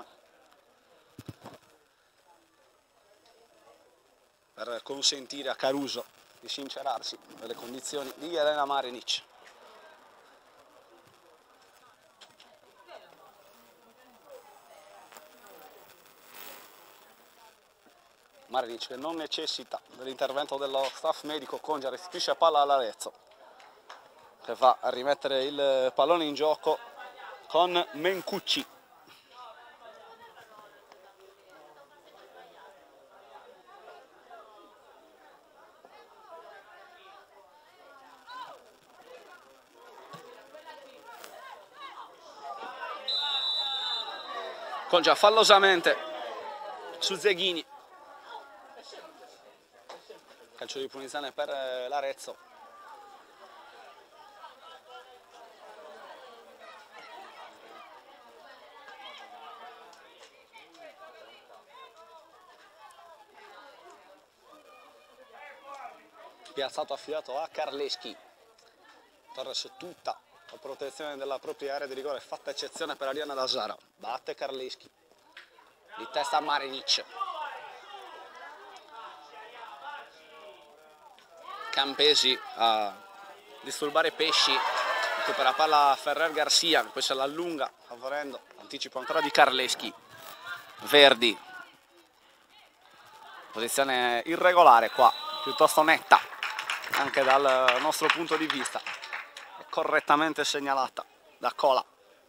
per consentire a Caruso di sincerarsi nelle condizioni di Elena Marinic. Marinic che non necessita dell'intervento dello staff medico, Congia restituisce palla all'Arezzo che va a rimettere il pallone in gioco con Mencucci. Congia fallosamente su Zeghini. Calcio di punizione per l'Arezzo. piazzato affidato a Carleschi. Torres tutta la protezione della propria area di rigore, fatta eccezione per Ariana Dazzara. Batte Carleschi, di testa Marinic. Campesi a disturbare Pesci, recupera la palla Ferrer Garcia, poi se l'allunga favorendo l'anticipo ancora di Carleschi. Verdi, posizione irregolare qua, piuttosto netta anche dal nostro punto di vista, è correttamente segnalata da Cola.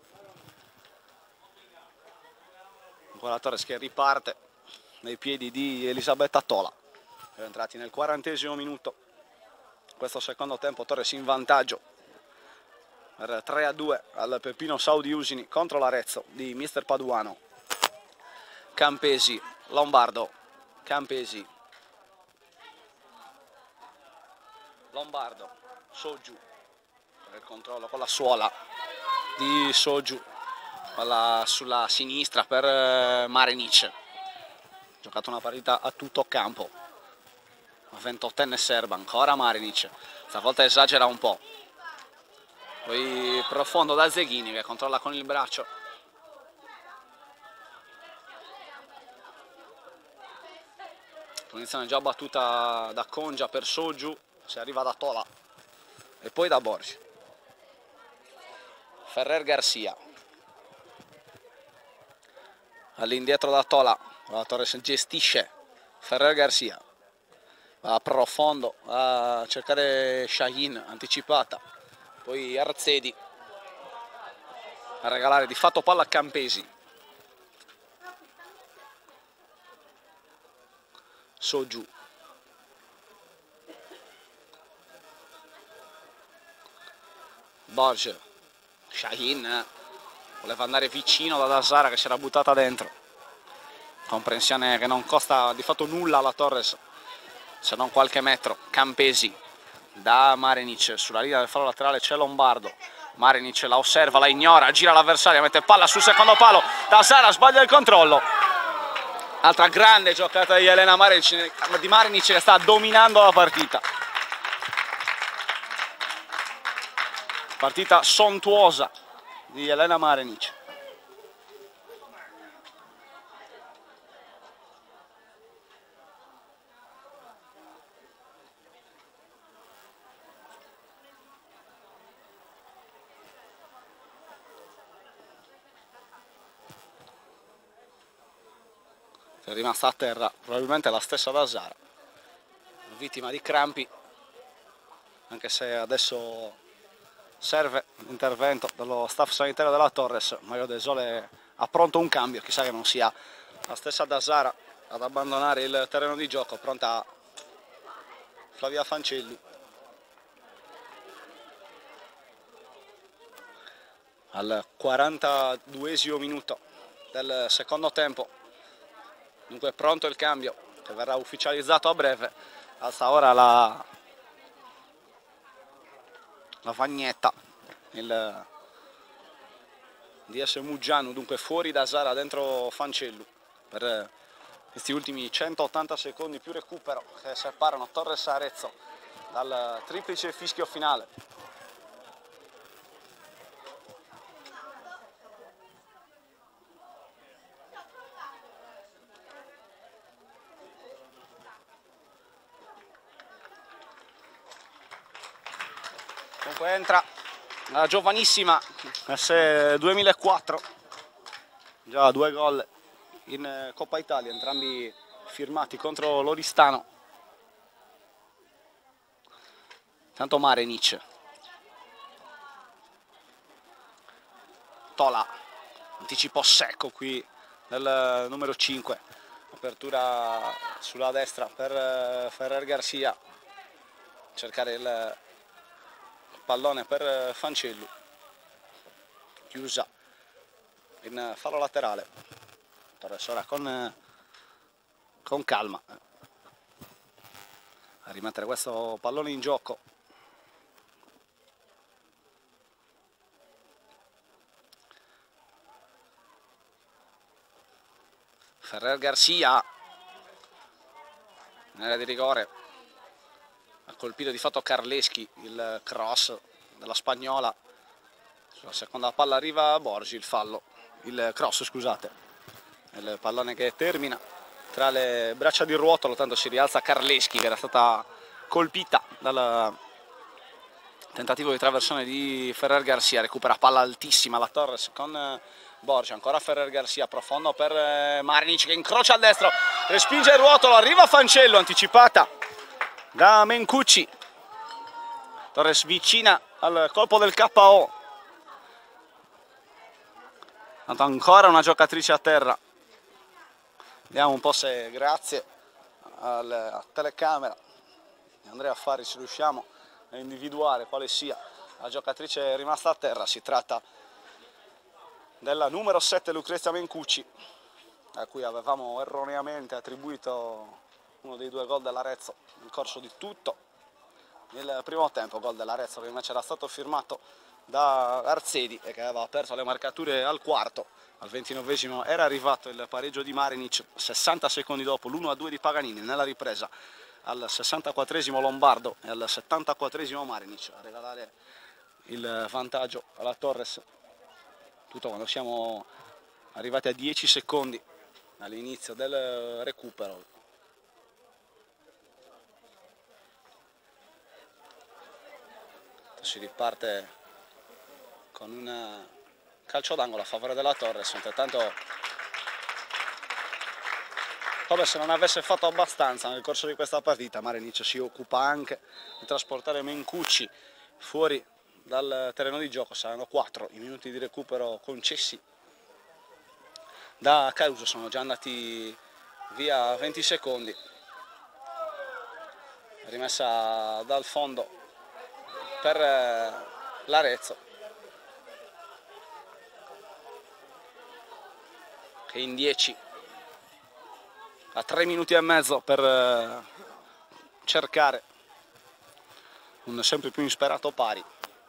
Ancora Torres che riparte nei piedi di Elisabetta Tola. Siamo entrati nel quarantesimo minuto, questo secondo tempo. Torres in vantaggio per tre a due al Peppino Saudi Usini contro l'Arezzo di mister Paduano. Campesi, Lombardo, Campesi, Lombardo, Soju per il controllo con la suola di Soju, palla sulla sinistra per Marinic. Giocato una partita a tutto campo, ventottenne serba, ancora Marinic, stavolta esagera un po', poi profondo da Zeghini che controlla con il braccio. Punizione già battuta da Congia per Soju, si arriva da Tola e poi da Borgi. Ferrer Garcia all'indietro da Tola, la Torres gestisce Ferrer Garcia, va profondo a cercare Shahin, anticipata, poi Arzedi a regalare di fatto palla a Campesi. Soju, Borge, Shahin voleva andare vicino da Dazzara che si era buttata dentro, comprensione che non costa di fatto nulla alla Torres se non qualche metro. Campesi da Marinic, sulla linea del fallo laterale c'è Lombardo, Marinic la osserva, la ignora, gira l'avversario, mette palla sul secondo palo, Dazzara sbaglia il controllo. Altra grande giocata di Elena Marinic, di Marinic che sta dominando la partita. Partita sontuosa di Elena Marinic. È rimasta a terra probabilmente la stessa Dazzara, vittima di crampi, anche se adesso serve l'intervento dello staff sanitario della Torres. Mario De Sole ha pronto un cambio, chissà che non sia la stessa Dazzara ad abbandonare il terreno di gioco. Pronta Flavia Fancelli. Al quarantaduesimo minuto del secondo tempo, dunque pronto il cambio che verrà ufficializzato a breve. Alza ora la, la Vagnetta, il D S Muggianu, dunque fuori Dazzara, dentro Fancellu per questi ultimi centottanta secondi più recupero che separano Torres Arezzo dal triplice fischio finale. Dunque entra la giovanissima S duemilaquattro, già due gol in Coppa Italia, entrambi firmati contro l'Oristano. Tanto Marinic, Tola, anticipo secco qui del numero cinque, apertura sulla destra per Ferrer Garcia, cercare il pallone per Fancellu, chiusa in fallo laterale. Torres ora con, con calma a rimettere questo pallone in gioco. Ferrer Garcia in area di rigore, ha colpito di fatto Carleschi, il cross della spagnola, sulla seconda palla arriva Borgi, il fallo, il cross scusate, il pallone che termina tra le braccia di Ruotolo, tanto si rialza Carleschi che era stata colpita dal tentativo di traversone di Ferrer Garcia, recupera palla altissima la Torres con Borgi, ancora Ferrer Garcia, profondo per Marinic che incrocia al destro, respinge il Ruotolo, arriva Fancello, anticipata da Mencucci, Torres vicina al colpo del K O, tanto ancora una giocatrice a terra, vediamo un po' se grazie alla telecamera di Andrea Fari se riusciamo a individuare quale sia la giocatrice rimasta a terra. Si tratta della numero sette Lucrezia Mencucci, a cui avevamo erroneamente attribuito uno dei due gol dell'Arezzo nel corso di tutto il primo tempo, gol dell'Arezzo che invece era stato firmato da Arzedi e che aveva aperto le marcature al quarto. Al ventinovesimo era arrivato il pareggio di Marinic, sessanta secondi dopo l'uno a due di Paganini, nella ripresa al sessantaquattresimo Lombardo e al settantaquattresimo Marinic a regalare il vantaggio alla Torres, tutto quando siamo arrivati a dieci secondi all'inizio del recupero. Si riparte con un calcio d'angolo a favore della Torres, intanto come se non avesse fatto abbastanza nel corso di questa partita. Marinic si occupa anche di trasportare Mencucci fuori dal terreno di gioco, saranno quattro i minuti di recupero concessi da Caruso, sono già andati via venti secondi, rimessa dal fondo per l'Arezzo che in dieci ha tre minuti e mezzo per cercare un sempre più insperato pari.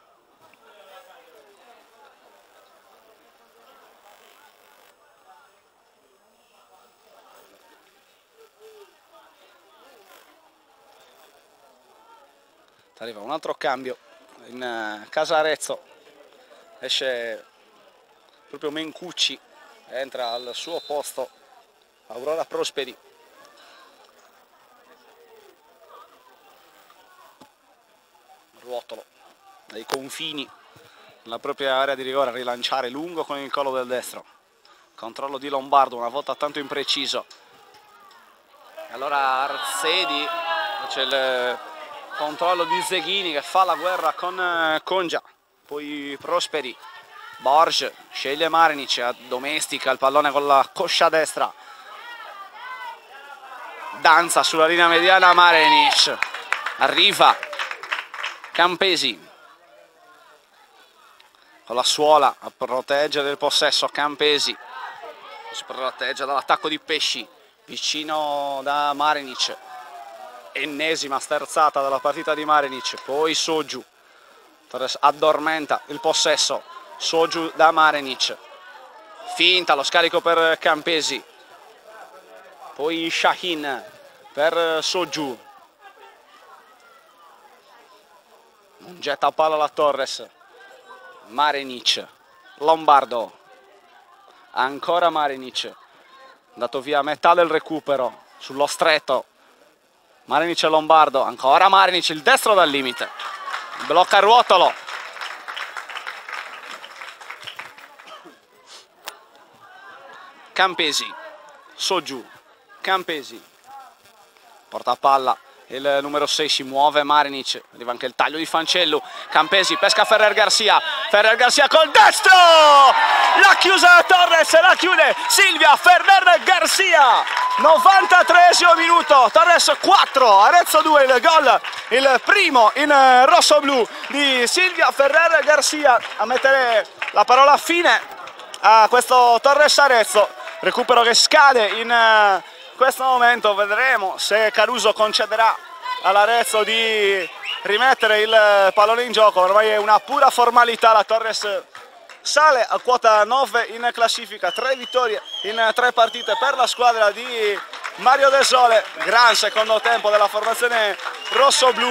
Arriva un altro cambio in casa Arezzo, esce proprio Mencucci, entra al suo posto Aurora Prosperi. Ruotolo dai confini nella propria area di rigore a rilanciare lungo con il collo del destro, controllo di Lombardo una volta tanto impreciso, e allora Arzedi, c'è il controllo di Zeghini che fa la guerra con Congia, poi Prosperi, Borge sceglie Marinic, domestica il pallone con la coscia destra, danza sulla linea mediana Marinic, arriva Campesi con la suola a proteggere il possesso, Campesi si protegge dall'attacco di Pesci, vicino da Marinic, ennesima sterzata dalla partita di Marinic, poi Sogiu, Torres addormenta il possesso, Sogiu da Marinic, finta lo scarico per Campesi, poi Shahin per Sogiu, non getta palla la Torres, Marinic, Lombardo, ancora Marinic, dato via a metà del recupero sullo stretto, Marinic e Lombardo, ancora Marinic, il destro dal limite, blocca Ruotolo, Campesi, Sogiu, Campesi, porta palla, il numero sei si muove Marinic, arriva anche il taglio di Fancello, Campesi pesca Ferrer Garcia, Ferrer Garcia col destro, la chiusa Torres, la chiude Silvia Ferrer Garcia, novantatreesimo minuto, Torres quattro, Arezzo due, il gol, il primo in rosso-blu di Silvia Ferrer Garcia a mettere la parola fine a questo Torres Arezzo, recupero che scade in questo momento, vedremo se Caruso concederà all'Arezzo di rimettere il pallone in gioco, ormai è una pura formalità, la Torres sale a quota nove in classifica, tre vittorie in tre partite per la squadra di Mario De Sole, gran secondo tempo della formazione rosso-blu.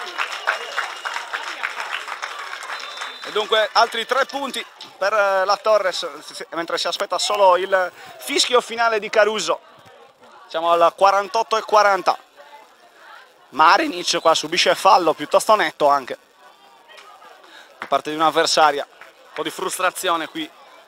E dunque altri tre punti per la Torres, mentre si aspetta solo il fischio finale di Caruso. Siamo al quarantotto e quaranta. Marinic qua subisce fallo piuttosto netto anche da parte di un'avversaria. Un po' di frustrazione qui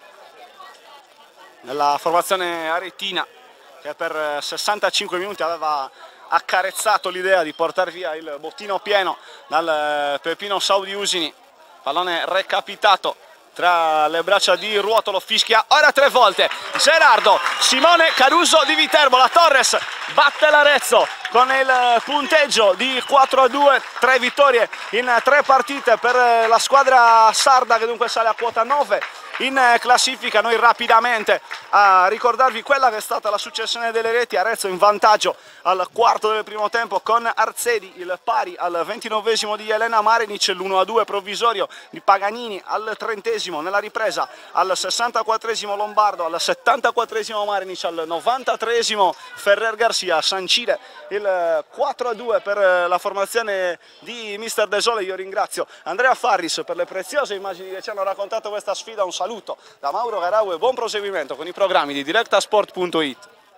nella formazione aretina, che per sessantacinque minuti aveva accarezzato l'idea di portare via il bottino pieno dal Peppino Saudi Usini. Pallone recapitato tra le braccia di Ruotolo, fischia ora tre volte Gerardo Simone Caruso di Viterbo. La Torres batte l'Arezzo con il punteggio di quattro a due, tre vittorie in tre partite per la squadra sarda, che dunque sale a quota nove in classifica. Noi rapidamente a ricordarvi quella che è stata la successione delle reti. Arezzo in vantaggio al quarto del primo tempo con Arzedi, il pari al ventinovesimo di Elena Marinic, l'uno a due provvisorio di Paganini al trentesimo, nella ripresa al sessantaquattresimo Lombardo, al settantaquattresimo Marinic, al novantatreesimo Ferrer Garcia a sancire il quattro a due per la formazione di mister De Sole. Io ringrazio Andrea Farris per le preziose immagini che ci hanno raccontato questa sfida. Un saluto da Mauro Garau e buon proseguimento con i programmi di Directa Sport punto it.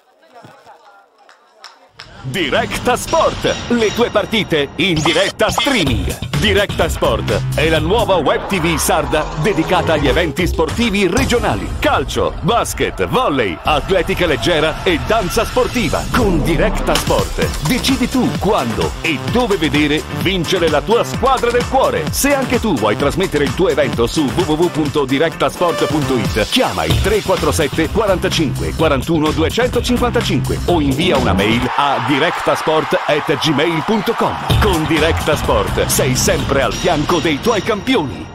Directa Sport, le tue partite in diretta streaming. Directa Sport è la nuova web tivù sarda dedicata agli eventi sportivi regionali. Calcio, basket, volley, atletica leggera e danza sportiva. Con Directa Sport decidi tu quando e dove vedere vincere la tua squadra del cuore. Se anche tu vuoi trasmettere il tuo evento su w w w punto directa sport punto it, chiama il tre quattro sette quarantacinque quarantuno duecentocinquantacinque o invia una mail a directasport at gmail punto com. Con Directa Sport sei sempre al fianco dei tuoi campioni.